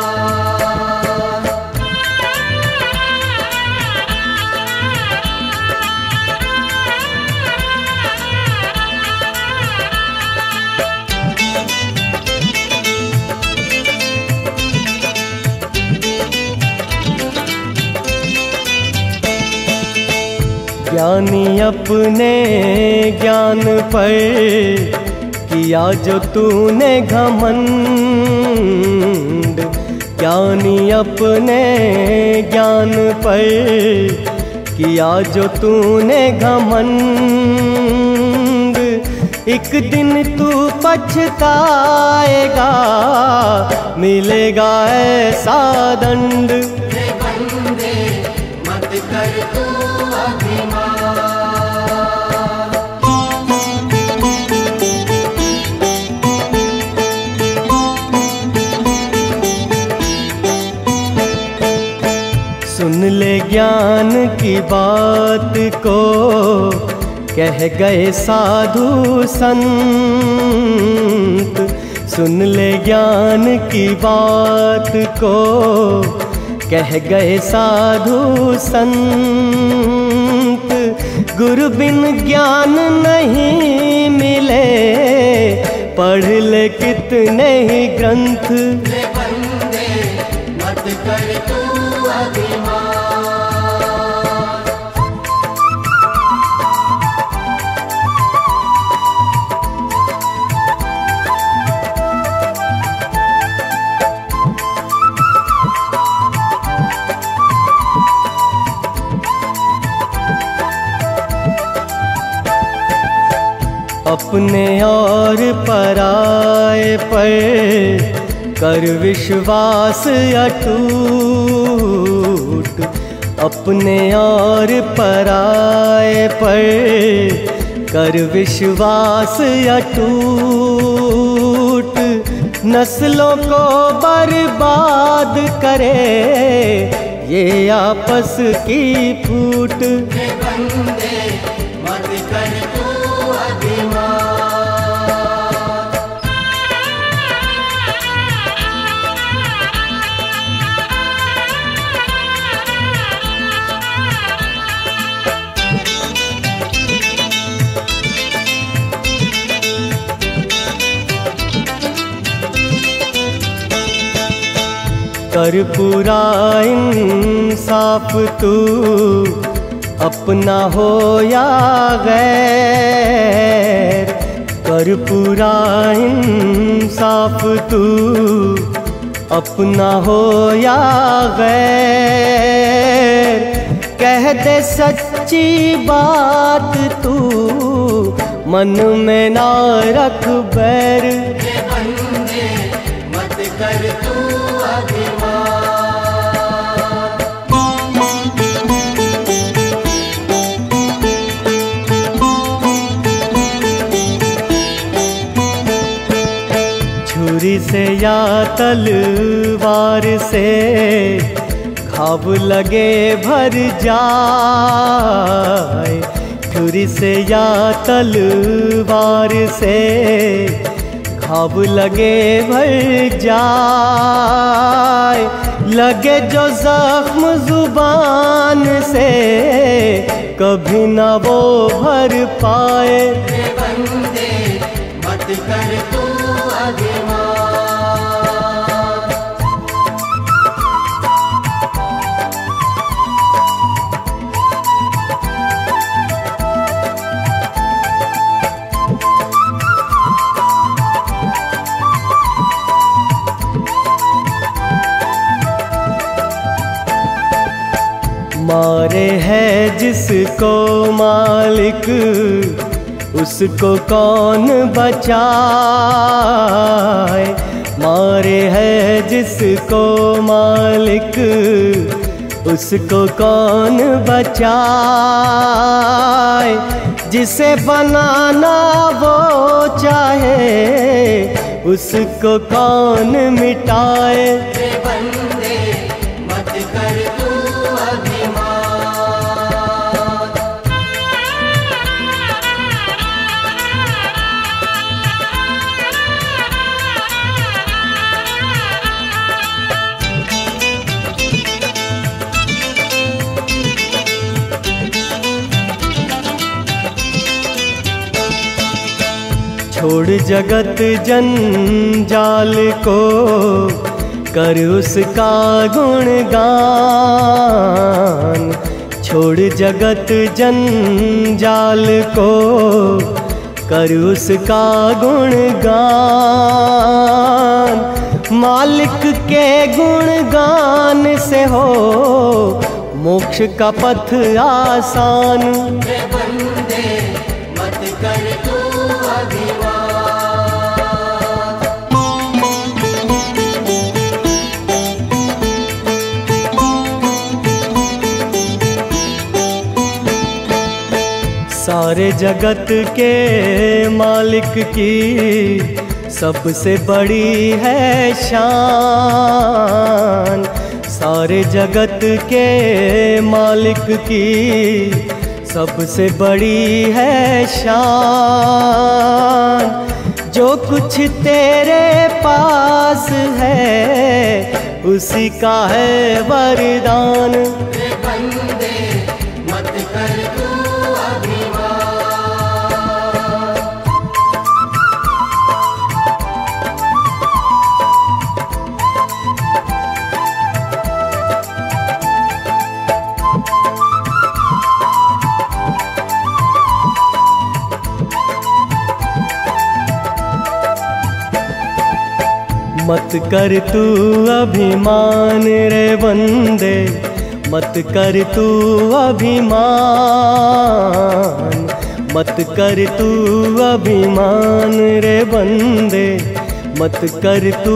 ज्ञानी अपने ज्ञान पर किया जो तूने घमंड। ज्ञानी अपने ज्ञान पर किया जो तूने घमंड। एक दिन तू पछताएगा, मिलेगा ऐसा दंड। बंदे मत कर तू अभिमान। सुन ले ज्ञान की बात को, कह गए साधु संत। सुन ले ज्ञान की बात को, कह गए साधु संत। गुरु बिन ज्ञान नहीं मिले, पढ़ ले कितने ही ग्रंथ। बंदे मत कर तू अभिमान। अपने और पराए पर कर विश्वास अटूट। अपने और पराए पर कर विश्वास अटूट। नस्लों को बर्बाद करे ये आपस की फूट। हे बंदे मत कर तू अभिमान। कर पूरा इंसाफ तू, अपना हो या गैर। कर पूरा इंसाफ तू, अपना हो या गैर। कह दे सच्ची बात तू, मन में ना रख बैर। हे बंदे मत कर तू छुरी से या तलवार से घाव लगे भर जाए। छुरी से या तलवार से घाव लगे भर जाए। लगे जो जख्म जुबान से कभी ना वो भर पाए। हे बंदे मत कर तू अभिमान। मारे है जिसको मालिक, उसको कौन बचाए। मारे है जिसको मालिक, उसको कौन बचाए। जिसे बनाना वो चाहे, उसको कौन मिटाए। हे बंदे मत कर तू छोड़ जगत जंजाल को, कर उसका गुणगान। छोड़ जगत जंजाल को, कर उसका गुणगान। मालिक के गुणगान से हो मोक्ष का पथ आसान। हे बंदे मत कर तू अभिमान। सारे जगत के मालिक की सबसे बड़ी है शान। सारे जगत के मालिक की सबसे बड़ी है शान। जो कुछ तेरे पास है उसी का है वरदान। हे बंदे मत कर तू मत कर तू अभिमान रे बंदे, मत कर तू अभिमान। मत कर तू अभिमान रे बंदे, मत कर तू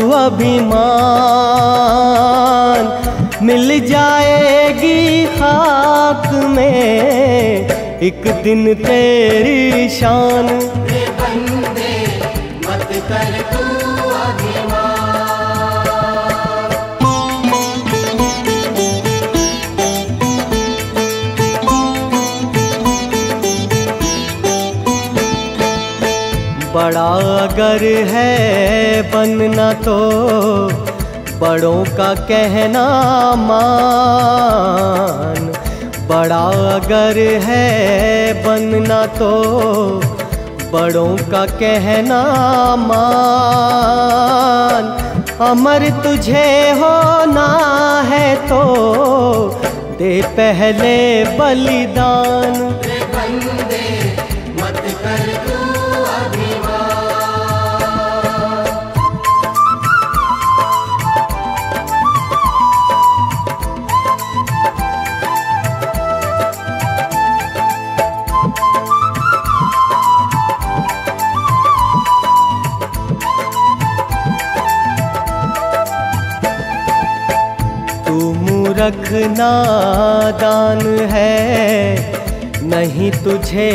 अभिमान। मिल जाएगी खाक में एक दिन तेरी शान। हे बंदे मत कर तू बड़ा अगर है बनना तो बड़ों का कहना मान। बड़ा अगर है बनना तो बड़ों का कहना मान। अमर तुझे होना है तो दे पहले बलिदान। बंदे मत कर तू अभिमान। तू मूर्ख नादान है नहीं तुझे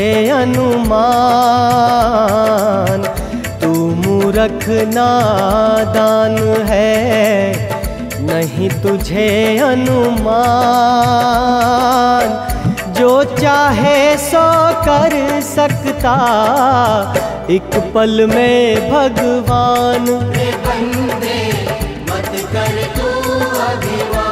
अनुमान। तू मूर्ख नादान है नहीं तुझे अनुमान। जो चाहे सो कर सकता एक पल में भगवान। बंदे मत कर तू अभिमान।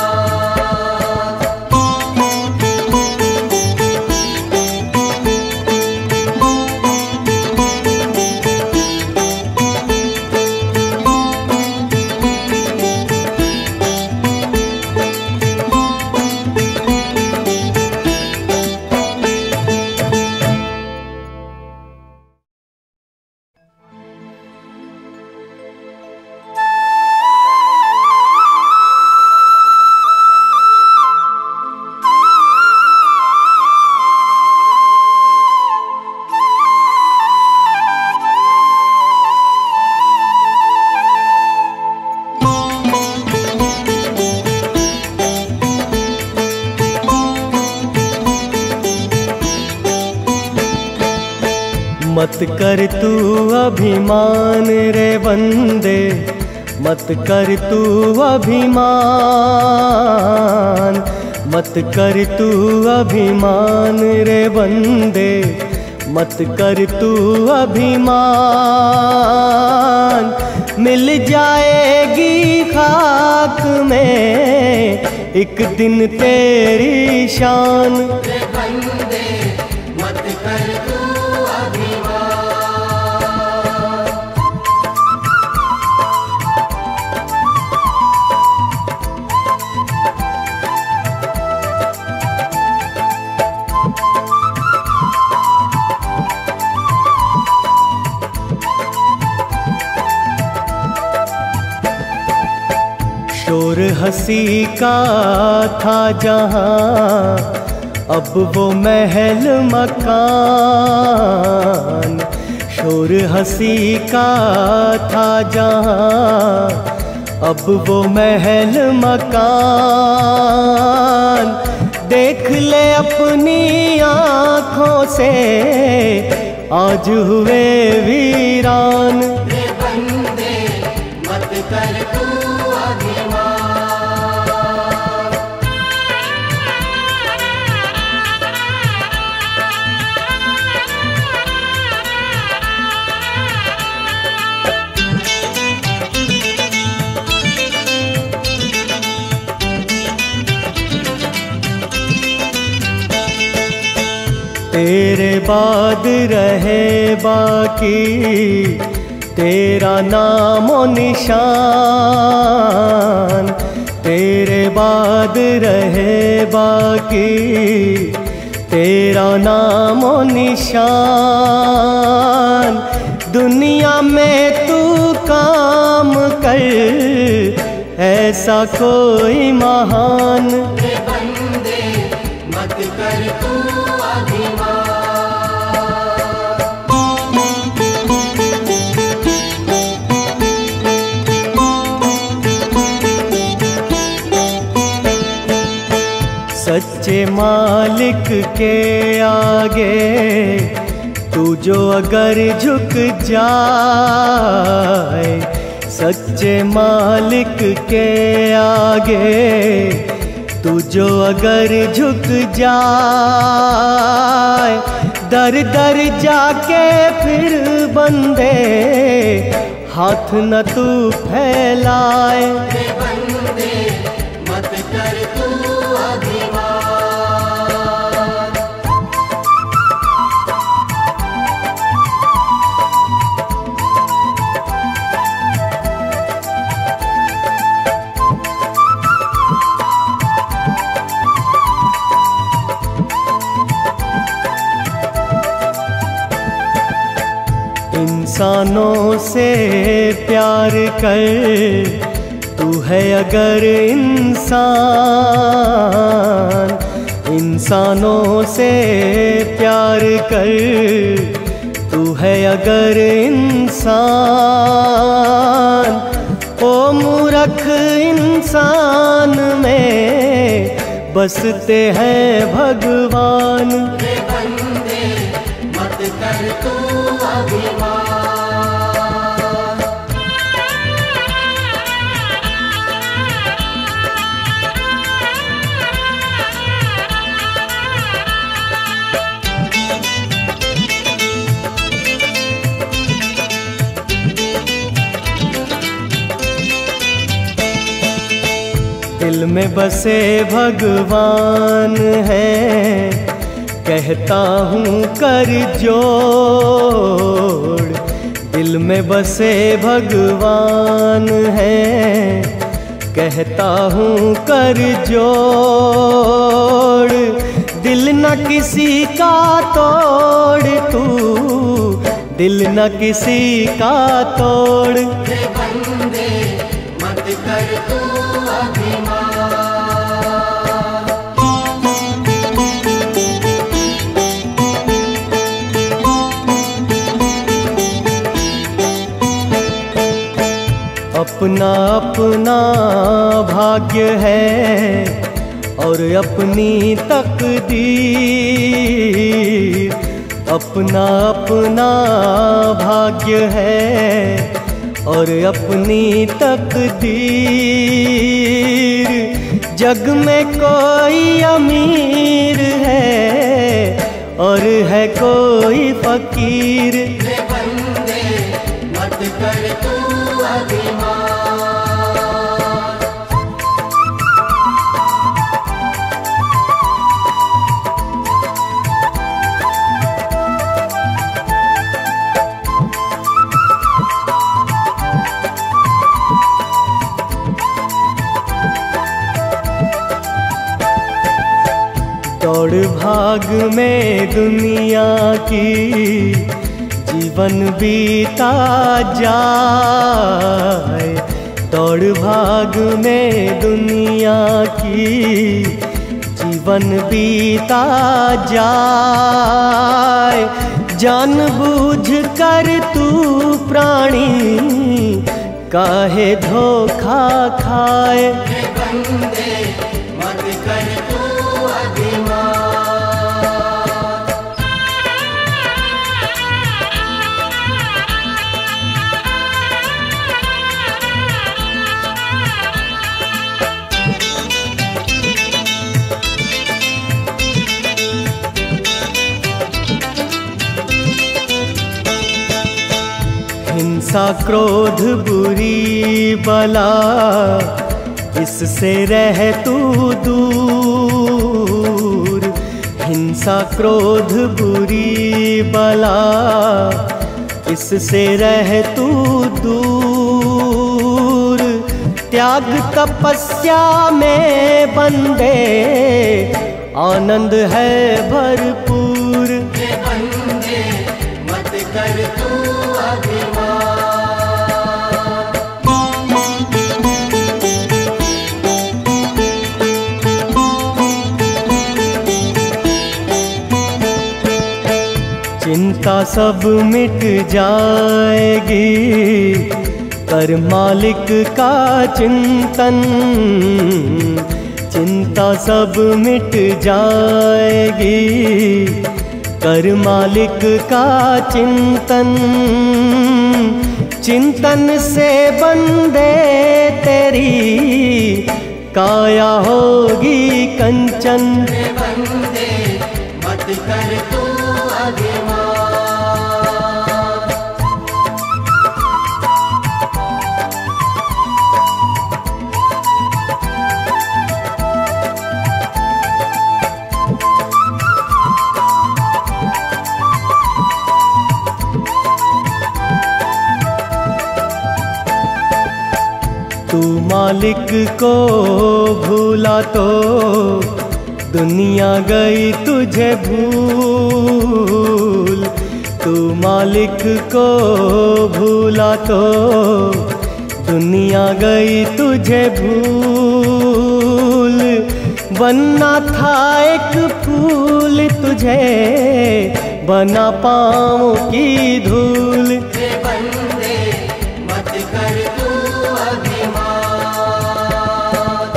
मत कर तू अभिमान रे बंदे, मत कर तू अभिमान, मत कर तू अभिमान रे बंदे, मत कर तू अभिमान। मिल जाएगी खाक में एक दिन तेरी शान। रे बंदे मत कर तू शोर हंसी का था जहाँ अब वो महल मकान। शोर हंसी का था जहाँ अब वो महल मकान। देख ले अपनी आँखों से आज हुए वीरान। रे बंदे मत कर तू तेरे बाद रहे बाकी तेरा नामो निशान। तेरे बाद रहे बाकी तेरा नामो निशान। दुनिया में तू काम कर ऐसा कोई महान। रे बंदे मत कर तू सच्चे मालिक के आगे तू जो अगर झुक जाए, सच्चे मालिक के आगे तू जो अगर झुक जाए, दर दर जाके फिर बंदे हाथ न तू फैलाए। बंदे मत कर तू अभिमान। इंसानों से प्यार कर, तू है अगर इंसान। इंसानों से प्यार कर, तू है अगर इंसान। ओ मूर्ख इंसान में बसते हैं भगवान। बंदे मत कर तू अभिमान। दिल में बसे भगवान हैं, कहता हूँ कर जोड़। दिल में बसे भगवान हैं, कहता हूँ कर जोड़। दिल न किसी का तोड़ तू, दिल न किसी का तोड़। बंदे मत कर तू अभिमान। अपना अपना भाग्य है और अपनी तकदीर। अपना अपना भाग्य है और अपनी तकदीर। जग में कोई अमीर है और है कोई फकीर। बंदे मत कर तू अभिमान। दौड़ भाग में दुनिया की जीवन बीता जाए। दौड़ भाग में दुनिया की जीवन बीता जाए। जानबूझ कर तू प्राणी काहे धोखा खाए। बंदे मत कर तू अभिमान। हिंसा क्रोध बुरी बला, इससे रह तू दूर। हिंसा क्रोध बुरी बला, इससे रह तू दूर। त्याग तपस्या में बंदे आनंद है भरपूर। बंदे मत कर तू अभिमान। चिंता सब मिट जाएगी, कर मालिक का चिंतन। चिंता सब मिट जाएगी, कर मालिक का चिंतन। चिंतन से बंदे तेरी काया होगी कंचन। बंदे मत कर तू अभिमान। तू मालिक को भूला तो दुनिया गई तुझे भूल। तू मालिक को भूला तो दुनिया गई तुझे भूल। बनना था एक फूल तुझे बना पाँव की धूल। बंदे मत कर तू अभिमान।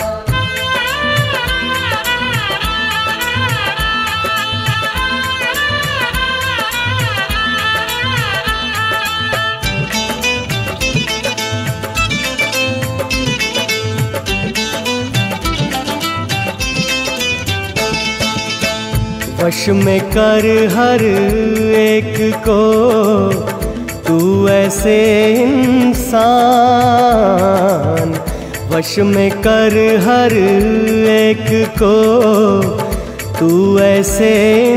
वश में कर हर एक को तू ऐसे इंसान। वश में कर हर एक को तू ऐसे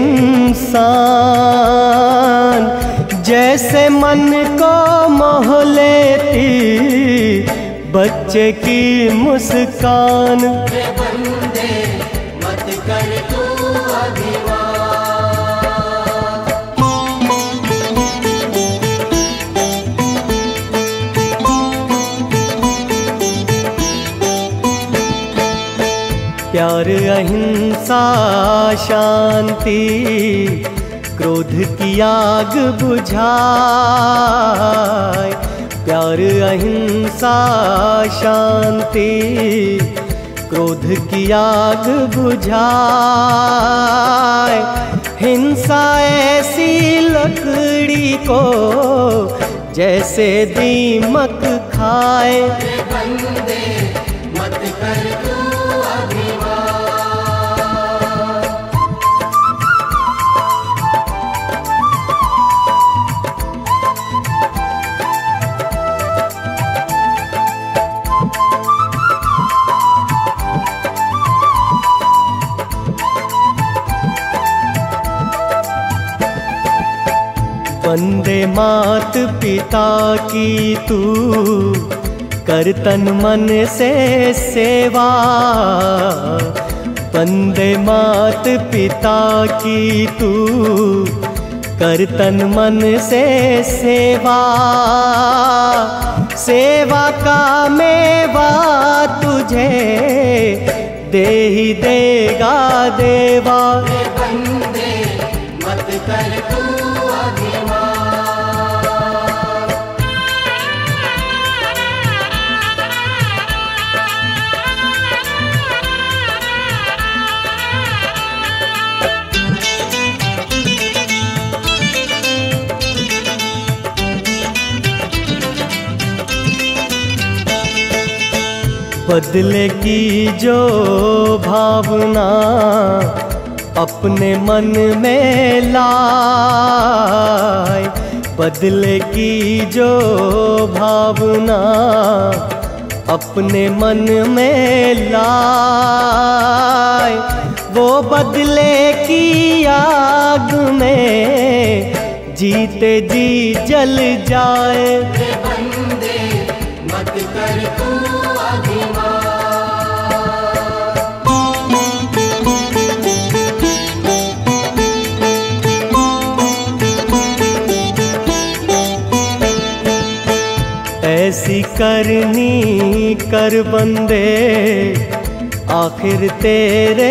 इंसान। जैसे मन को मोह लेती बच्चे की मुस्कान। बंदे मत कर तू अभिमान। प्यार अहिंसा शांति क्रोध की आग बुझाए। प्यार अहिंसा शांति क्रोध की आग बुझाए। हिंसा ऐसी लकड़ी को जैसे दीमक खाए। बंदे मत कर तू अभिमान। वंदे मात पिता की तू कर तन मन से सेवा। वंदे मात पिता की तू कर तन मन से सेवा। सेवा का मेवा तुझे दे ही देगा देवा। बंदे मत कर तू अभिमान। बदले की जो भावना अपने मन में लाए। बदले की जो भावना अपने मन में लाए। वो बदले की आग में जीते जी जल जाए। बंदे मत कर तू अभिमान। ऐसी करनी कर बंदे आखिर तेरे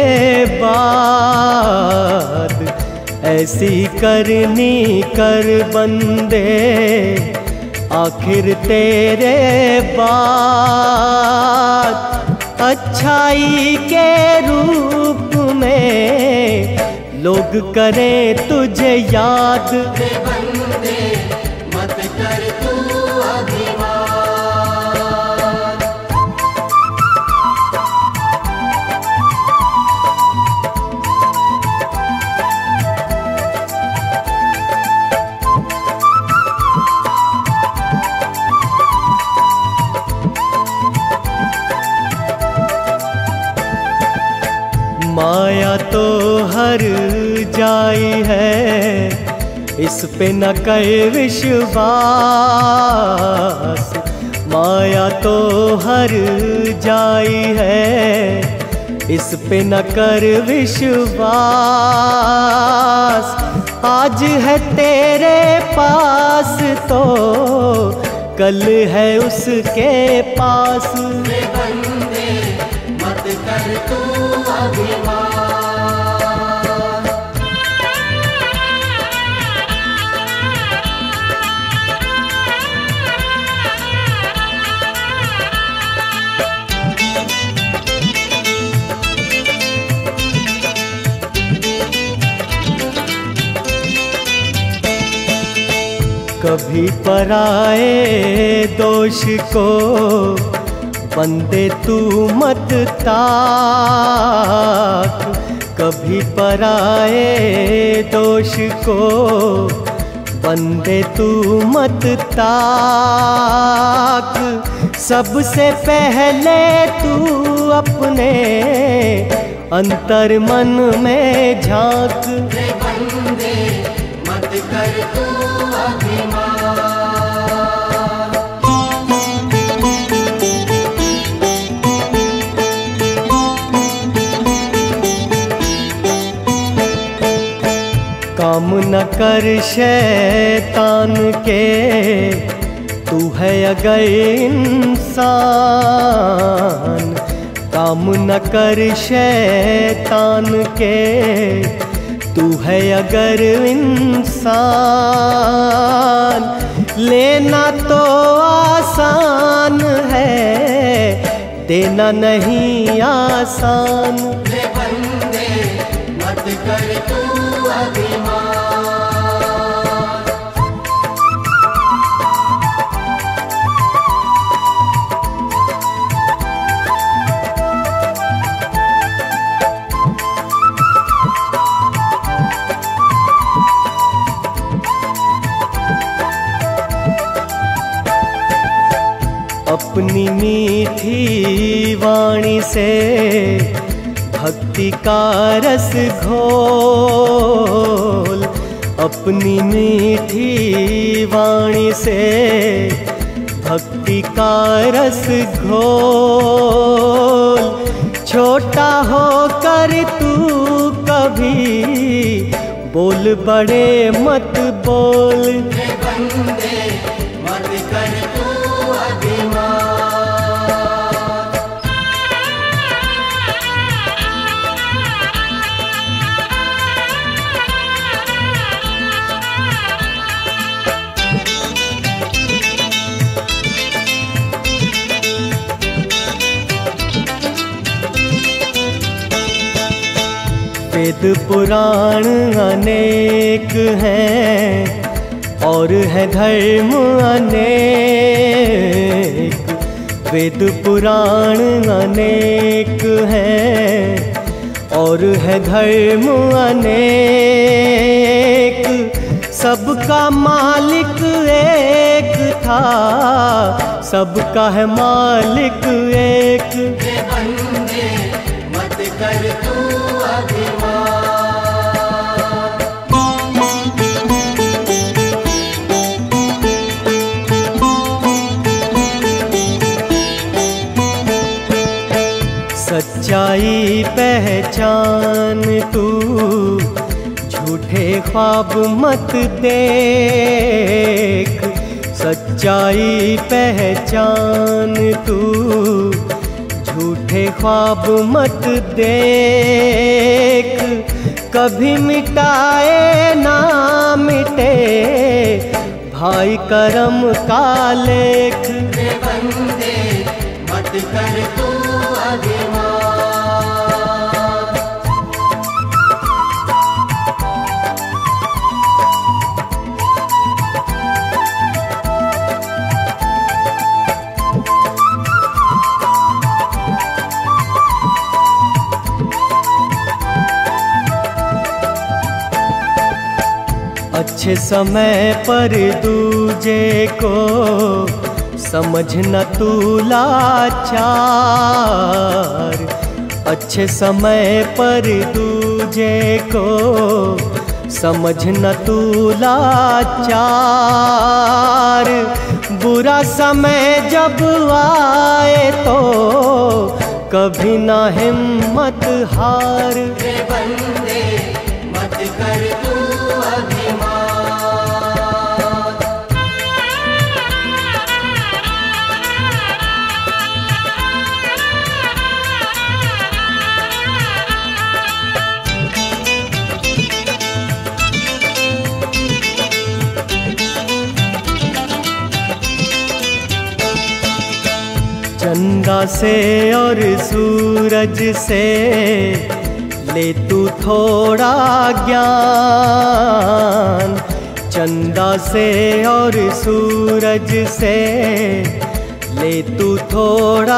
बाद। ऐसी करनी कर बंदे आखिर तेरे बाद। अच्छाई के रूप में लोग करें तुझे याद। बंदे मत कर तू अभिमान। तो हर जाई है, इस पे न कर विश्वास। माया तो हर जाई है, इस पे न कर विश्वास। आज है तेरे पास तो कल है उसके पास। बंदे मत कर तू अभिमान। कभी पराए दोष को बंदे तू मत ताक। कभी पराए दोष को बंदे तू मत ताक। सबसे पहले तू अपने अंतर मन में झांक। बंदे मत कर तू अभिमान। काम न कर शैतान के, तू है अगर इंसान। काम न कर शैतान के, तू है अगर इंसान। लेना तो आसान है, देना नहीं आसान। बंदे मत कर तू अभिमान। अपनी मीठी वाणी से भक्ति का रस घोल। अपनी मीठी वाणी से भक्ति का रस घोल। छोटा होकर तू कभी बोल बड़े मत बोल। बंदे मत कर तू अभिमान। वेद पुराण अनेक हैं और है धर्म अनेक। वेद पुराण अनेक हैं और है धर्म अनेक। सबका मालिक एक था, सबका है मालिक एक। बंदे मत कर तू अभिमान। सच्चाई पहचान तू, झूठे ख्वाब मत देख। सच्चाई पहचान तू, झूठे ख्वाब मत देख। कभी मिटाए ना मिटे भाई करम का लेख। बंदे मत कर तू अभिमान। अच्छे समय पर दूजे को समझ न तू लाचार। अच्छे समय पर दूजे को समझ न तू लाचार। बुरा समय जब आए तो कभी ना हिम्मत हार। हे बंदे मत कर तू अभिमान। चंदा से और सूरज से ले तू थोड़ा ज्ञान। चंदा से और सूरज से ले तू थोड़ा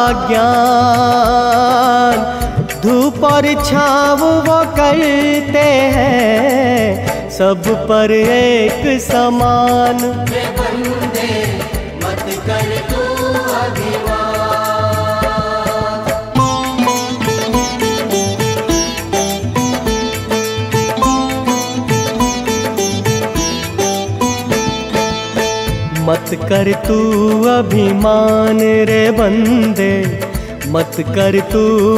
ज्ञान। धूप और छाँव वो करते हैं सब पर एक समान। हे बंदे मत कर तू अभिमान। मत कर तू अभिमान रे बंदे, मत कर तू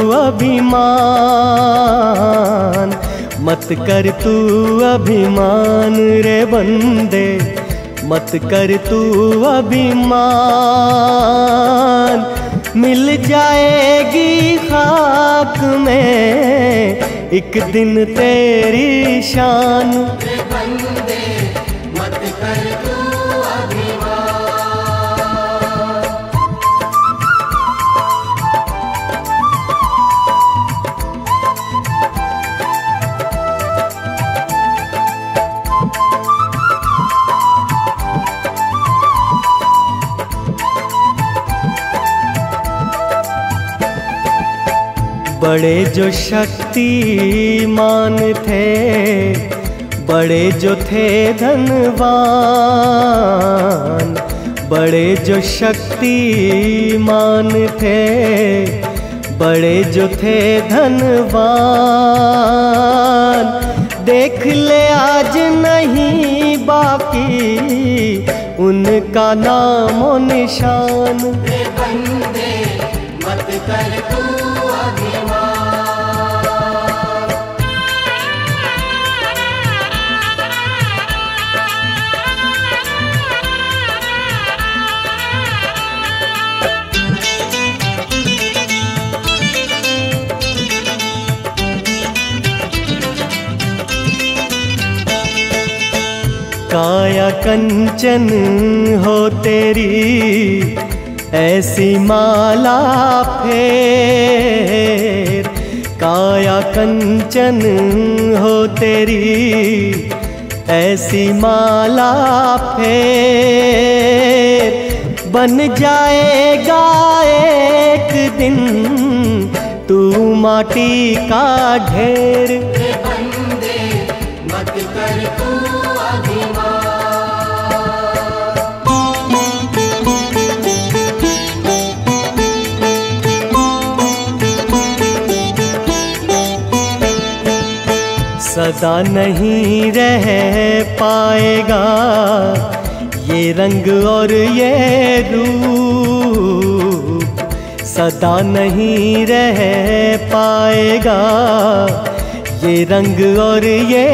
अभिमान। मत कर तू अभिमान रे बंदे, मत कर तू अभिमान। मिल जाएगी खाक में एक दिन तेरी शान। हे बंदे मत कर तू बड़े जो शक्तिमान थे, बड़े जो थे धनवान। बड़े जो शक्तिमान थे, बड़े जो थे धनवान। देख ले आज नहीं बाकी उनका नामो निशान। हे बंदे मत कर तू काया कंचन हो तेरी ऐसी माला फेर। काया कंचन हो तेरी ऐसी माला फेर। बन जाएगा एक दिन तू माटी का ढेर। हे बंदे मत कर तू सदा नहीं रह पाएगा ये रंग और ये रूप। सदा नहीं रह पाएगा ये रंग और ये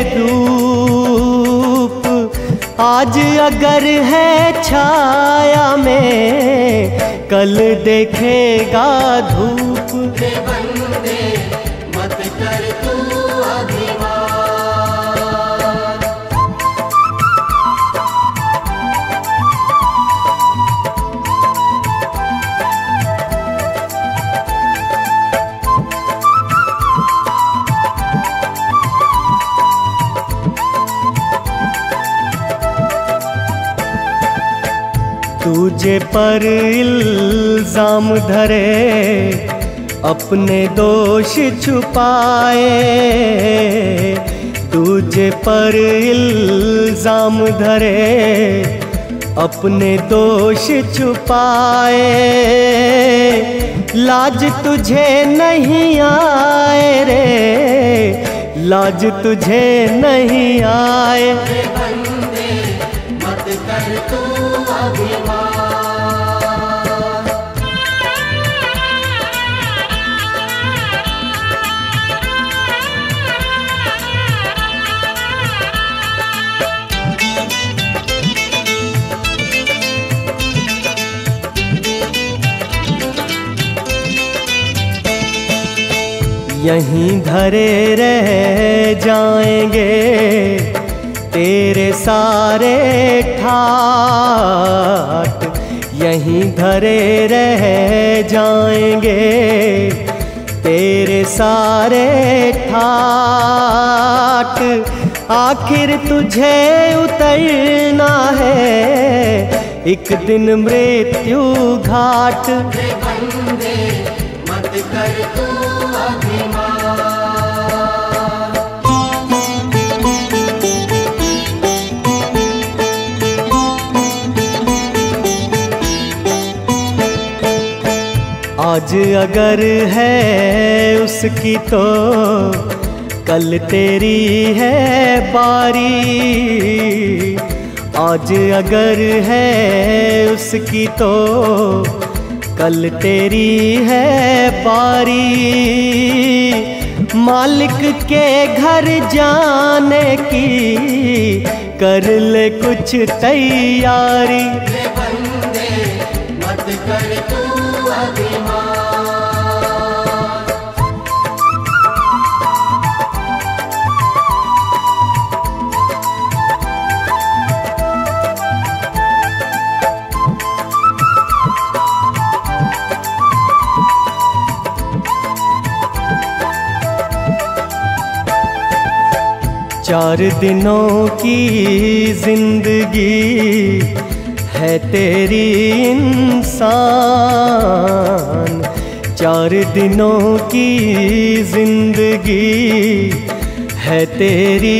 रूप। आज अगर है छाया में कल देखेगा धूप। हे बंदे मत कर तू तुझे पर इल्जाम धरे अपने दोष छुपाए। तुझे पर इल्जाम धरे अपने दोष छुपाए, लाज तुझे नहीं आए रे, लाज तुझे नहीं आए। बंदे मत कर तू अभिमान। यहीं धरे रह जाएंगे तेरे सारे ठाट, यहीं धरे रह जाएंगे तेरे सारे ठाट। आखिर तुझे उतरना है एक दिन मृत्यु घाट। बंदे मत कर तू अभिमान। आज अगर है उसकी तो कल तेरी है बारी, आज अगर है उसकी तो कल तेरी है बारी। मालिक के घर जाने की कर ले कुछ तैयारी। बंदे मत कर तू अभिमान। चार दिनों की जिंदगी है तेरी इंसान, चार दिनों की जिंदगी है तेरी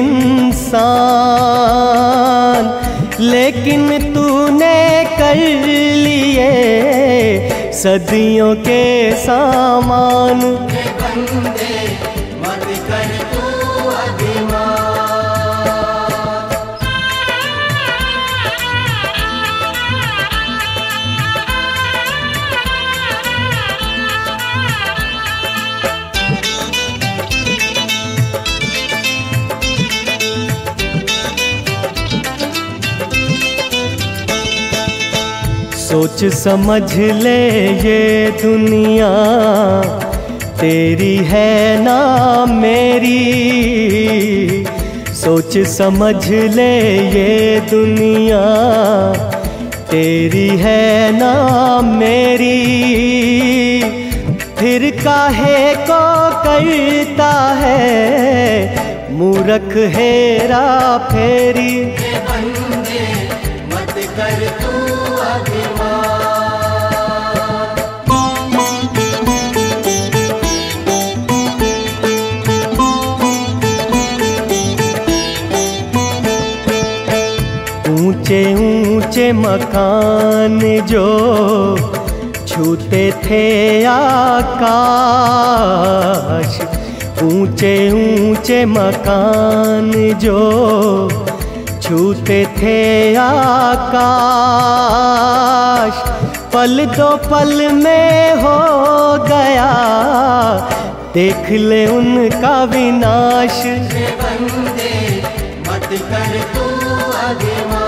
इंसान। लेकिन तूने कर लिए सदियों के सामान। बंदे मत कर तू अभिमान। सोच समझ ले ये दुनिया तेरी है ना मेरी, सोच समझ ले ये दुनिया तेरी है ना मेरी। फिर काहे को करता है मूर्ख हेरा फेरी। बंदे मत कर तू अभिमान। ऊंचे ऊंचे मकान जो छूते थे आकाश, ऊंचे ऊंचे मकान जो छूते थे आकाश, पल दो पल में हो गया देख ले उनका विनाश। बंदे मत कर तू अभिमान।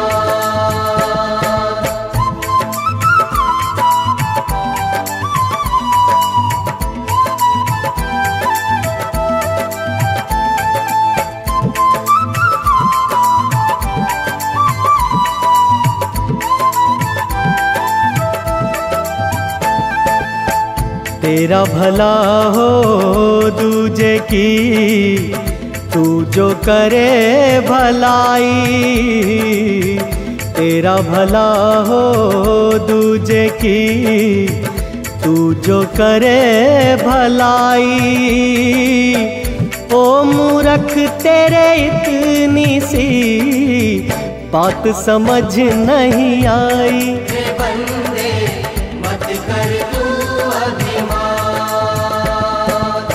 तेरा भला हो दूजे की तू जो करे भलाई, तेरा भला हो दूजे की तू जो करे भलाई। ओ मूर्ख तेरे इतनी सी बात समझ नहीं आई। हे बंदे मत कर तू अभिमान।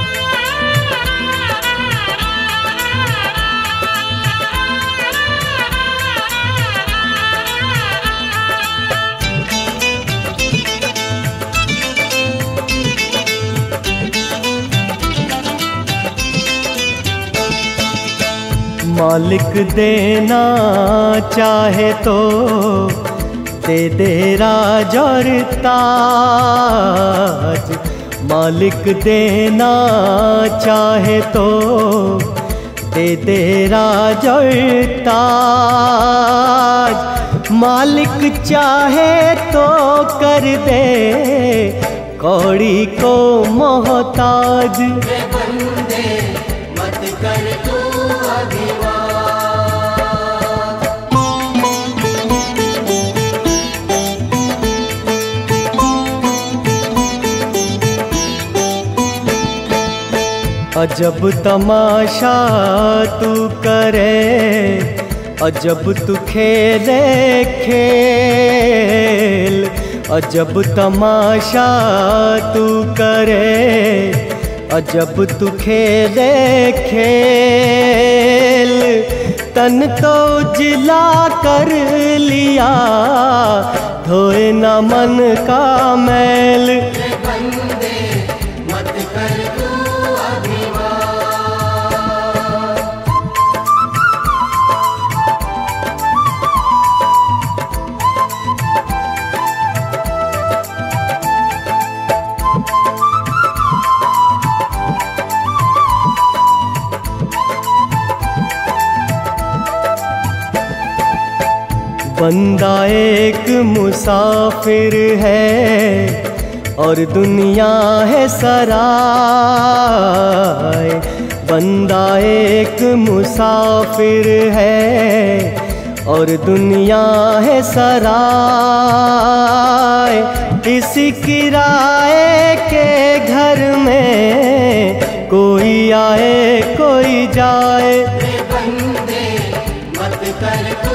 मालिक देना चाहे तो दे दे राज और ताज। मालिक देना चाहे तो दे दे राज और ताज। मालिक चाहे तो कर दे कौड़ी को मोहताज। हे बंदे मत कर तू अजब तमाशा तू करे, अजब तू खेले खेल। अजब तमाशा तू करे, अजब तू खेले खेल। तन तो उजला कर लिया, धोए न मन का मैल। हे बंदे मत कर तू बंदा एक मुसाफिर है और दुनिया है सराय। बंदा एक मुसाफिर है और दुनिया है सराय। इस किराए के घर में कोई आए कोई जाए। हे बंदे मत कर तू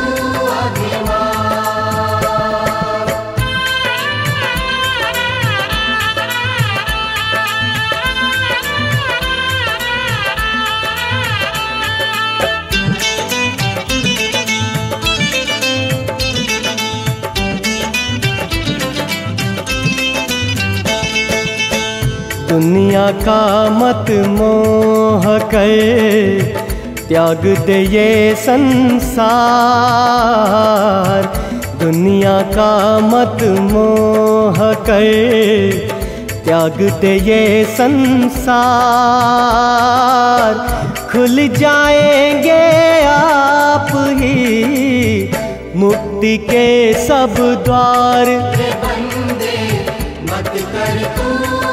दुनिया का मत मोह कर, त्याग दे ये संसार। दुनिया का मत मोह कर, त्याग दे ये संसार। खुल जाएंगे आप ही मुक्ति के सब द्वार। हे बंदे मत कर तू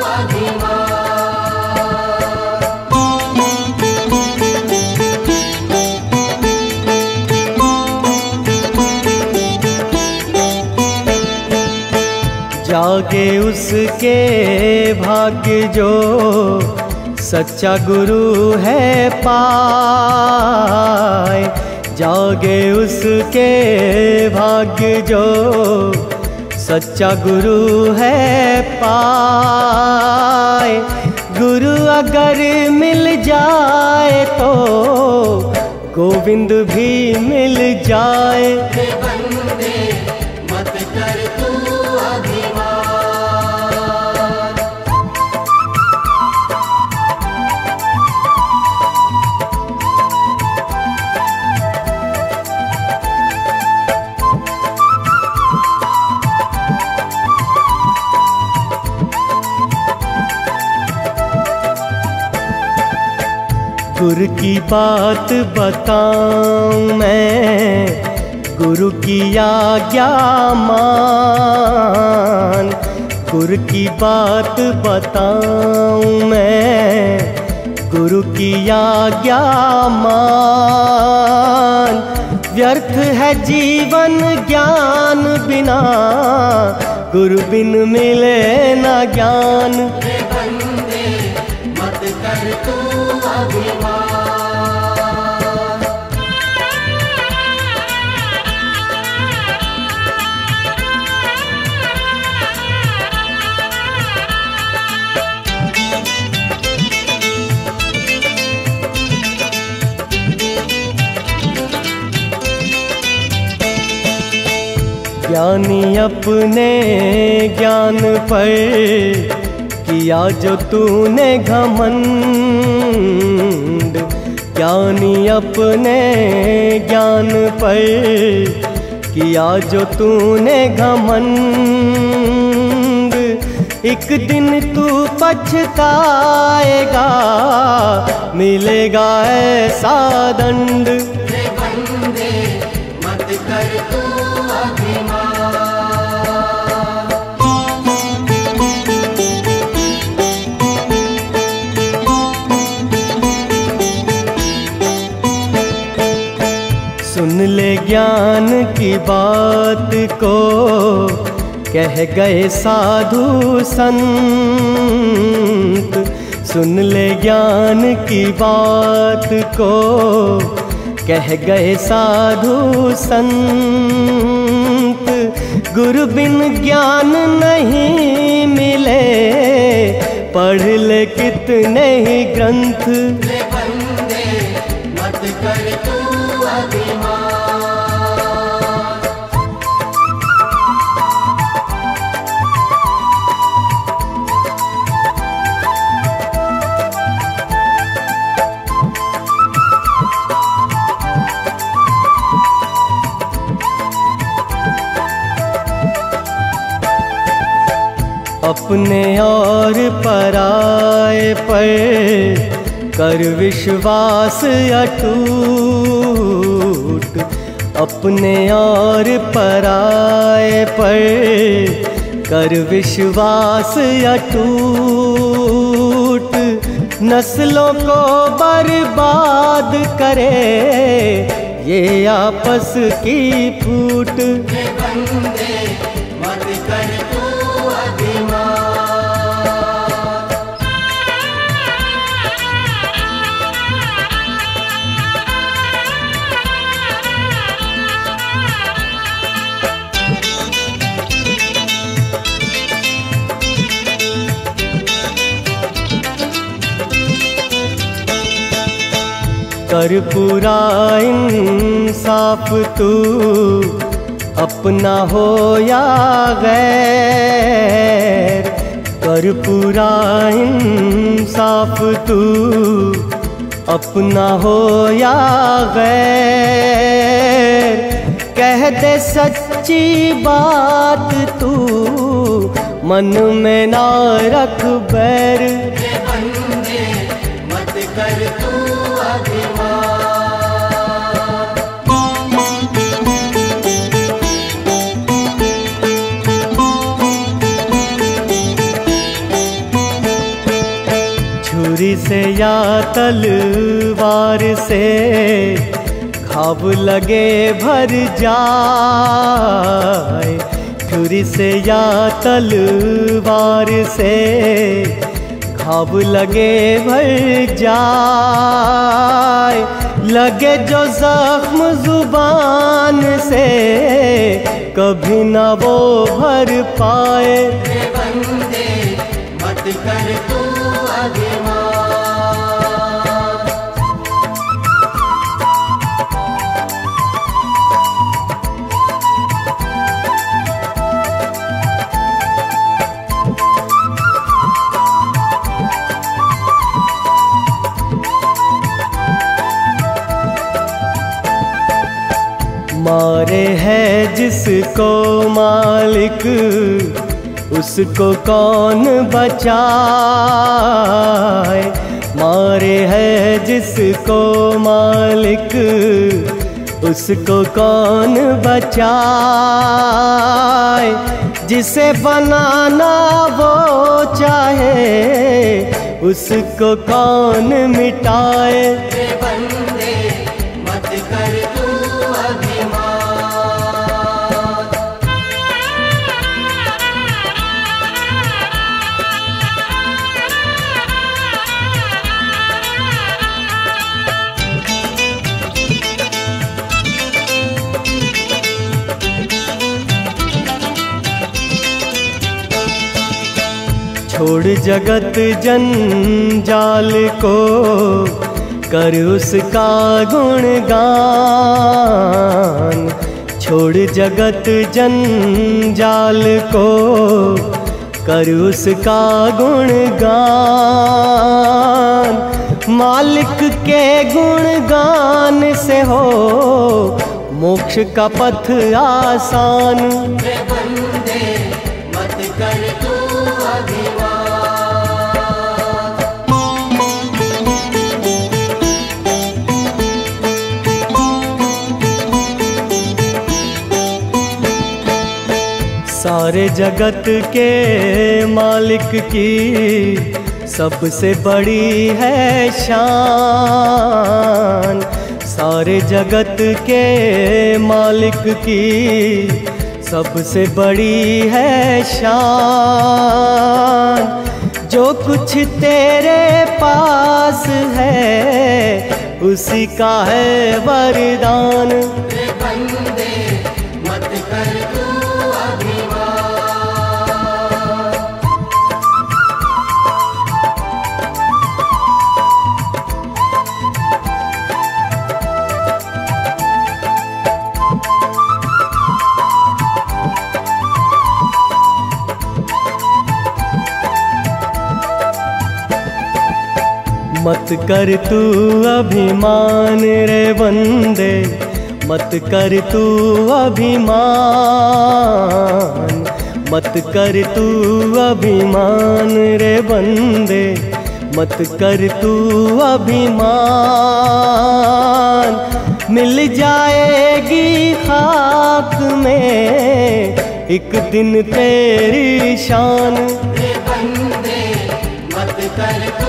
जागे उसके भाग्य जो सच्चा गुरु है पाए। जागे उसके भाग्य जो सच्चा गुरु है पाए। गुरु अगर मिल जाए तो गोविंद भी मिल जाए। हे बंदे मत कर तू गुरु की बात बताऊं मैं, गुरु की आज्ञा मान। गुरु की बात बताऊं मैं, गुरु की आज्ञा मान। व्यर्थ है जीवन ज्ञान बिना, गुरु बिन मिले न ज्ञान। हे बंदे मत कर तू अभिमान। ज्ञानी अपने ज्ञान पर किया जो तूने घमंड, ज्ञानी अपने ज्ञान पर किया जो तूने घमंड, एक दिन तू पछताएगा, मिलेगा ऐसा दंड। बंदे मत कर तू अभिमान। सुन ले ज्ञान की बात को, कह गए साधु संत। सुन ले ज्ञान की बात को, कह गए साधु संत। गुरु बिन ज्ञान नहीं मिले, पढ़ ले कितने ही ग्रंथ। बंदे मत कर तू अभिमान। अपने और पराए पर कर विश्वास अटूट, अपने और पराए पर कर विश्वास अटूट। नस्लों को बर्बाद करे ये आपस की फूट। बंदे मत कर तू अभिमान। कर पूरा इंसाफ तू, अपना हो या गैर। कर पूरा इंसाफ तू, अपना हो या गैर। कह दे सच्ची बात तू, मन में ना रख बैर। बंदे मत कर तू अभिमान। छुरी से या तलवार से घाव लगे भर जाए। छुरी से या तलवार से घाव लगे भर जाए। लगे जो जख्म जुबान से कभी ना वो भर पाए। बंदे मत कर तू अभिमान। मारे है जिसको मालिक, उसको कौन बचाए। मारे है जिसको मालिक, उसको कौन बचाए। जिसे बनाना वो चाहे, उसको कौन मिटाए। बंदे मत कर तू अभिमान। छोड़ जगत जंजाल को, कर उसका गुणगान। छोड़ जगत जंजाल को, कर उसका गुणगान। मालिक के गुणगान से हो मोक्ष का पथ आसान। रे बंदे मत कर तू अभिमान। सारे जगत के मालिक की सबसे बड़ी है शान। सारे जगत के मालिक की सबसे बड़ी है शान। जो कुछ तेरे पास है उसी का है वरदान। रे बंदे मत कर तू अभिमान। मत कर तू अभिमान रे बंदे, मत कर तू अभिमान। मत कर तू अभिमान रे बंदे, मत कर तू अभिमान। मिल जाएगी खाक में एक दिन तेरी शान। रे बंदे मत कर तू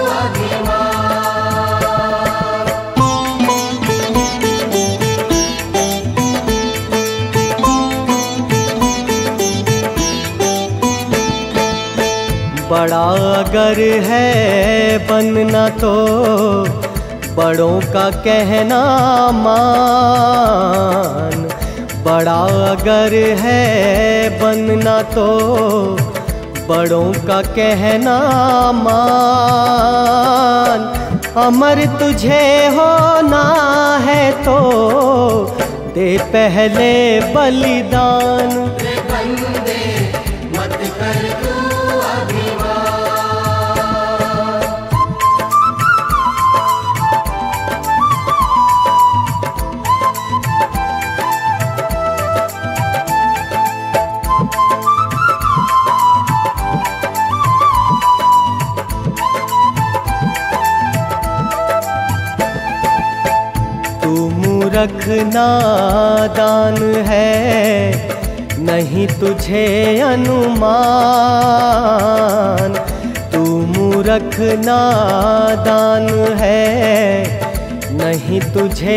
बड़ा अगर है बनना तो बड़ों का कहना मान। बड़ा अगर है बनना तो बड़ों का कहना मान। अमर तुझे होना है तो दे पहले बलिदान। रे बंदे मत कर तू अभिमान। मूर्ख नादान है नहीं तुझे अनुमान। तू मूर्ख नादान है नहीं तुझे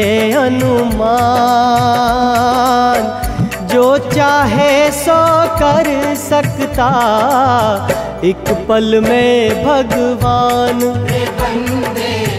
अनुमान। जो चाहे सो कर सकता एक पल में भगवान। रे बंदे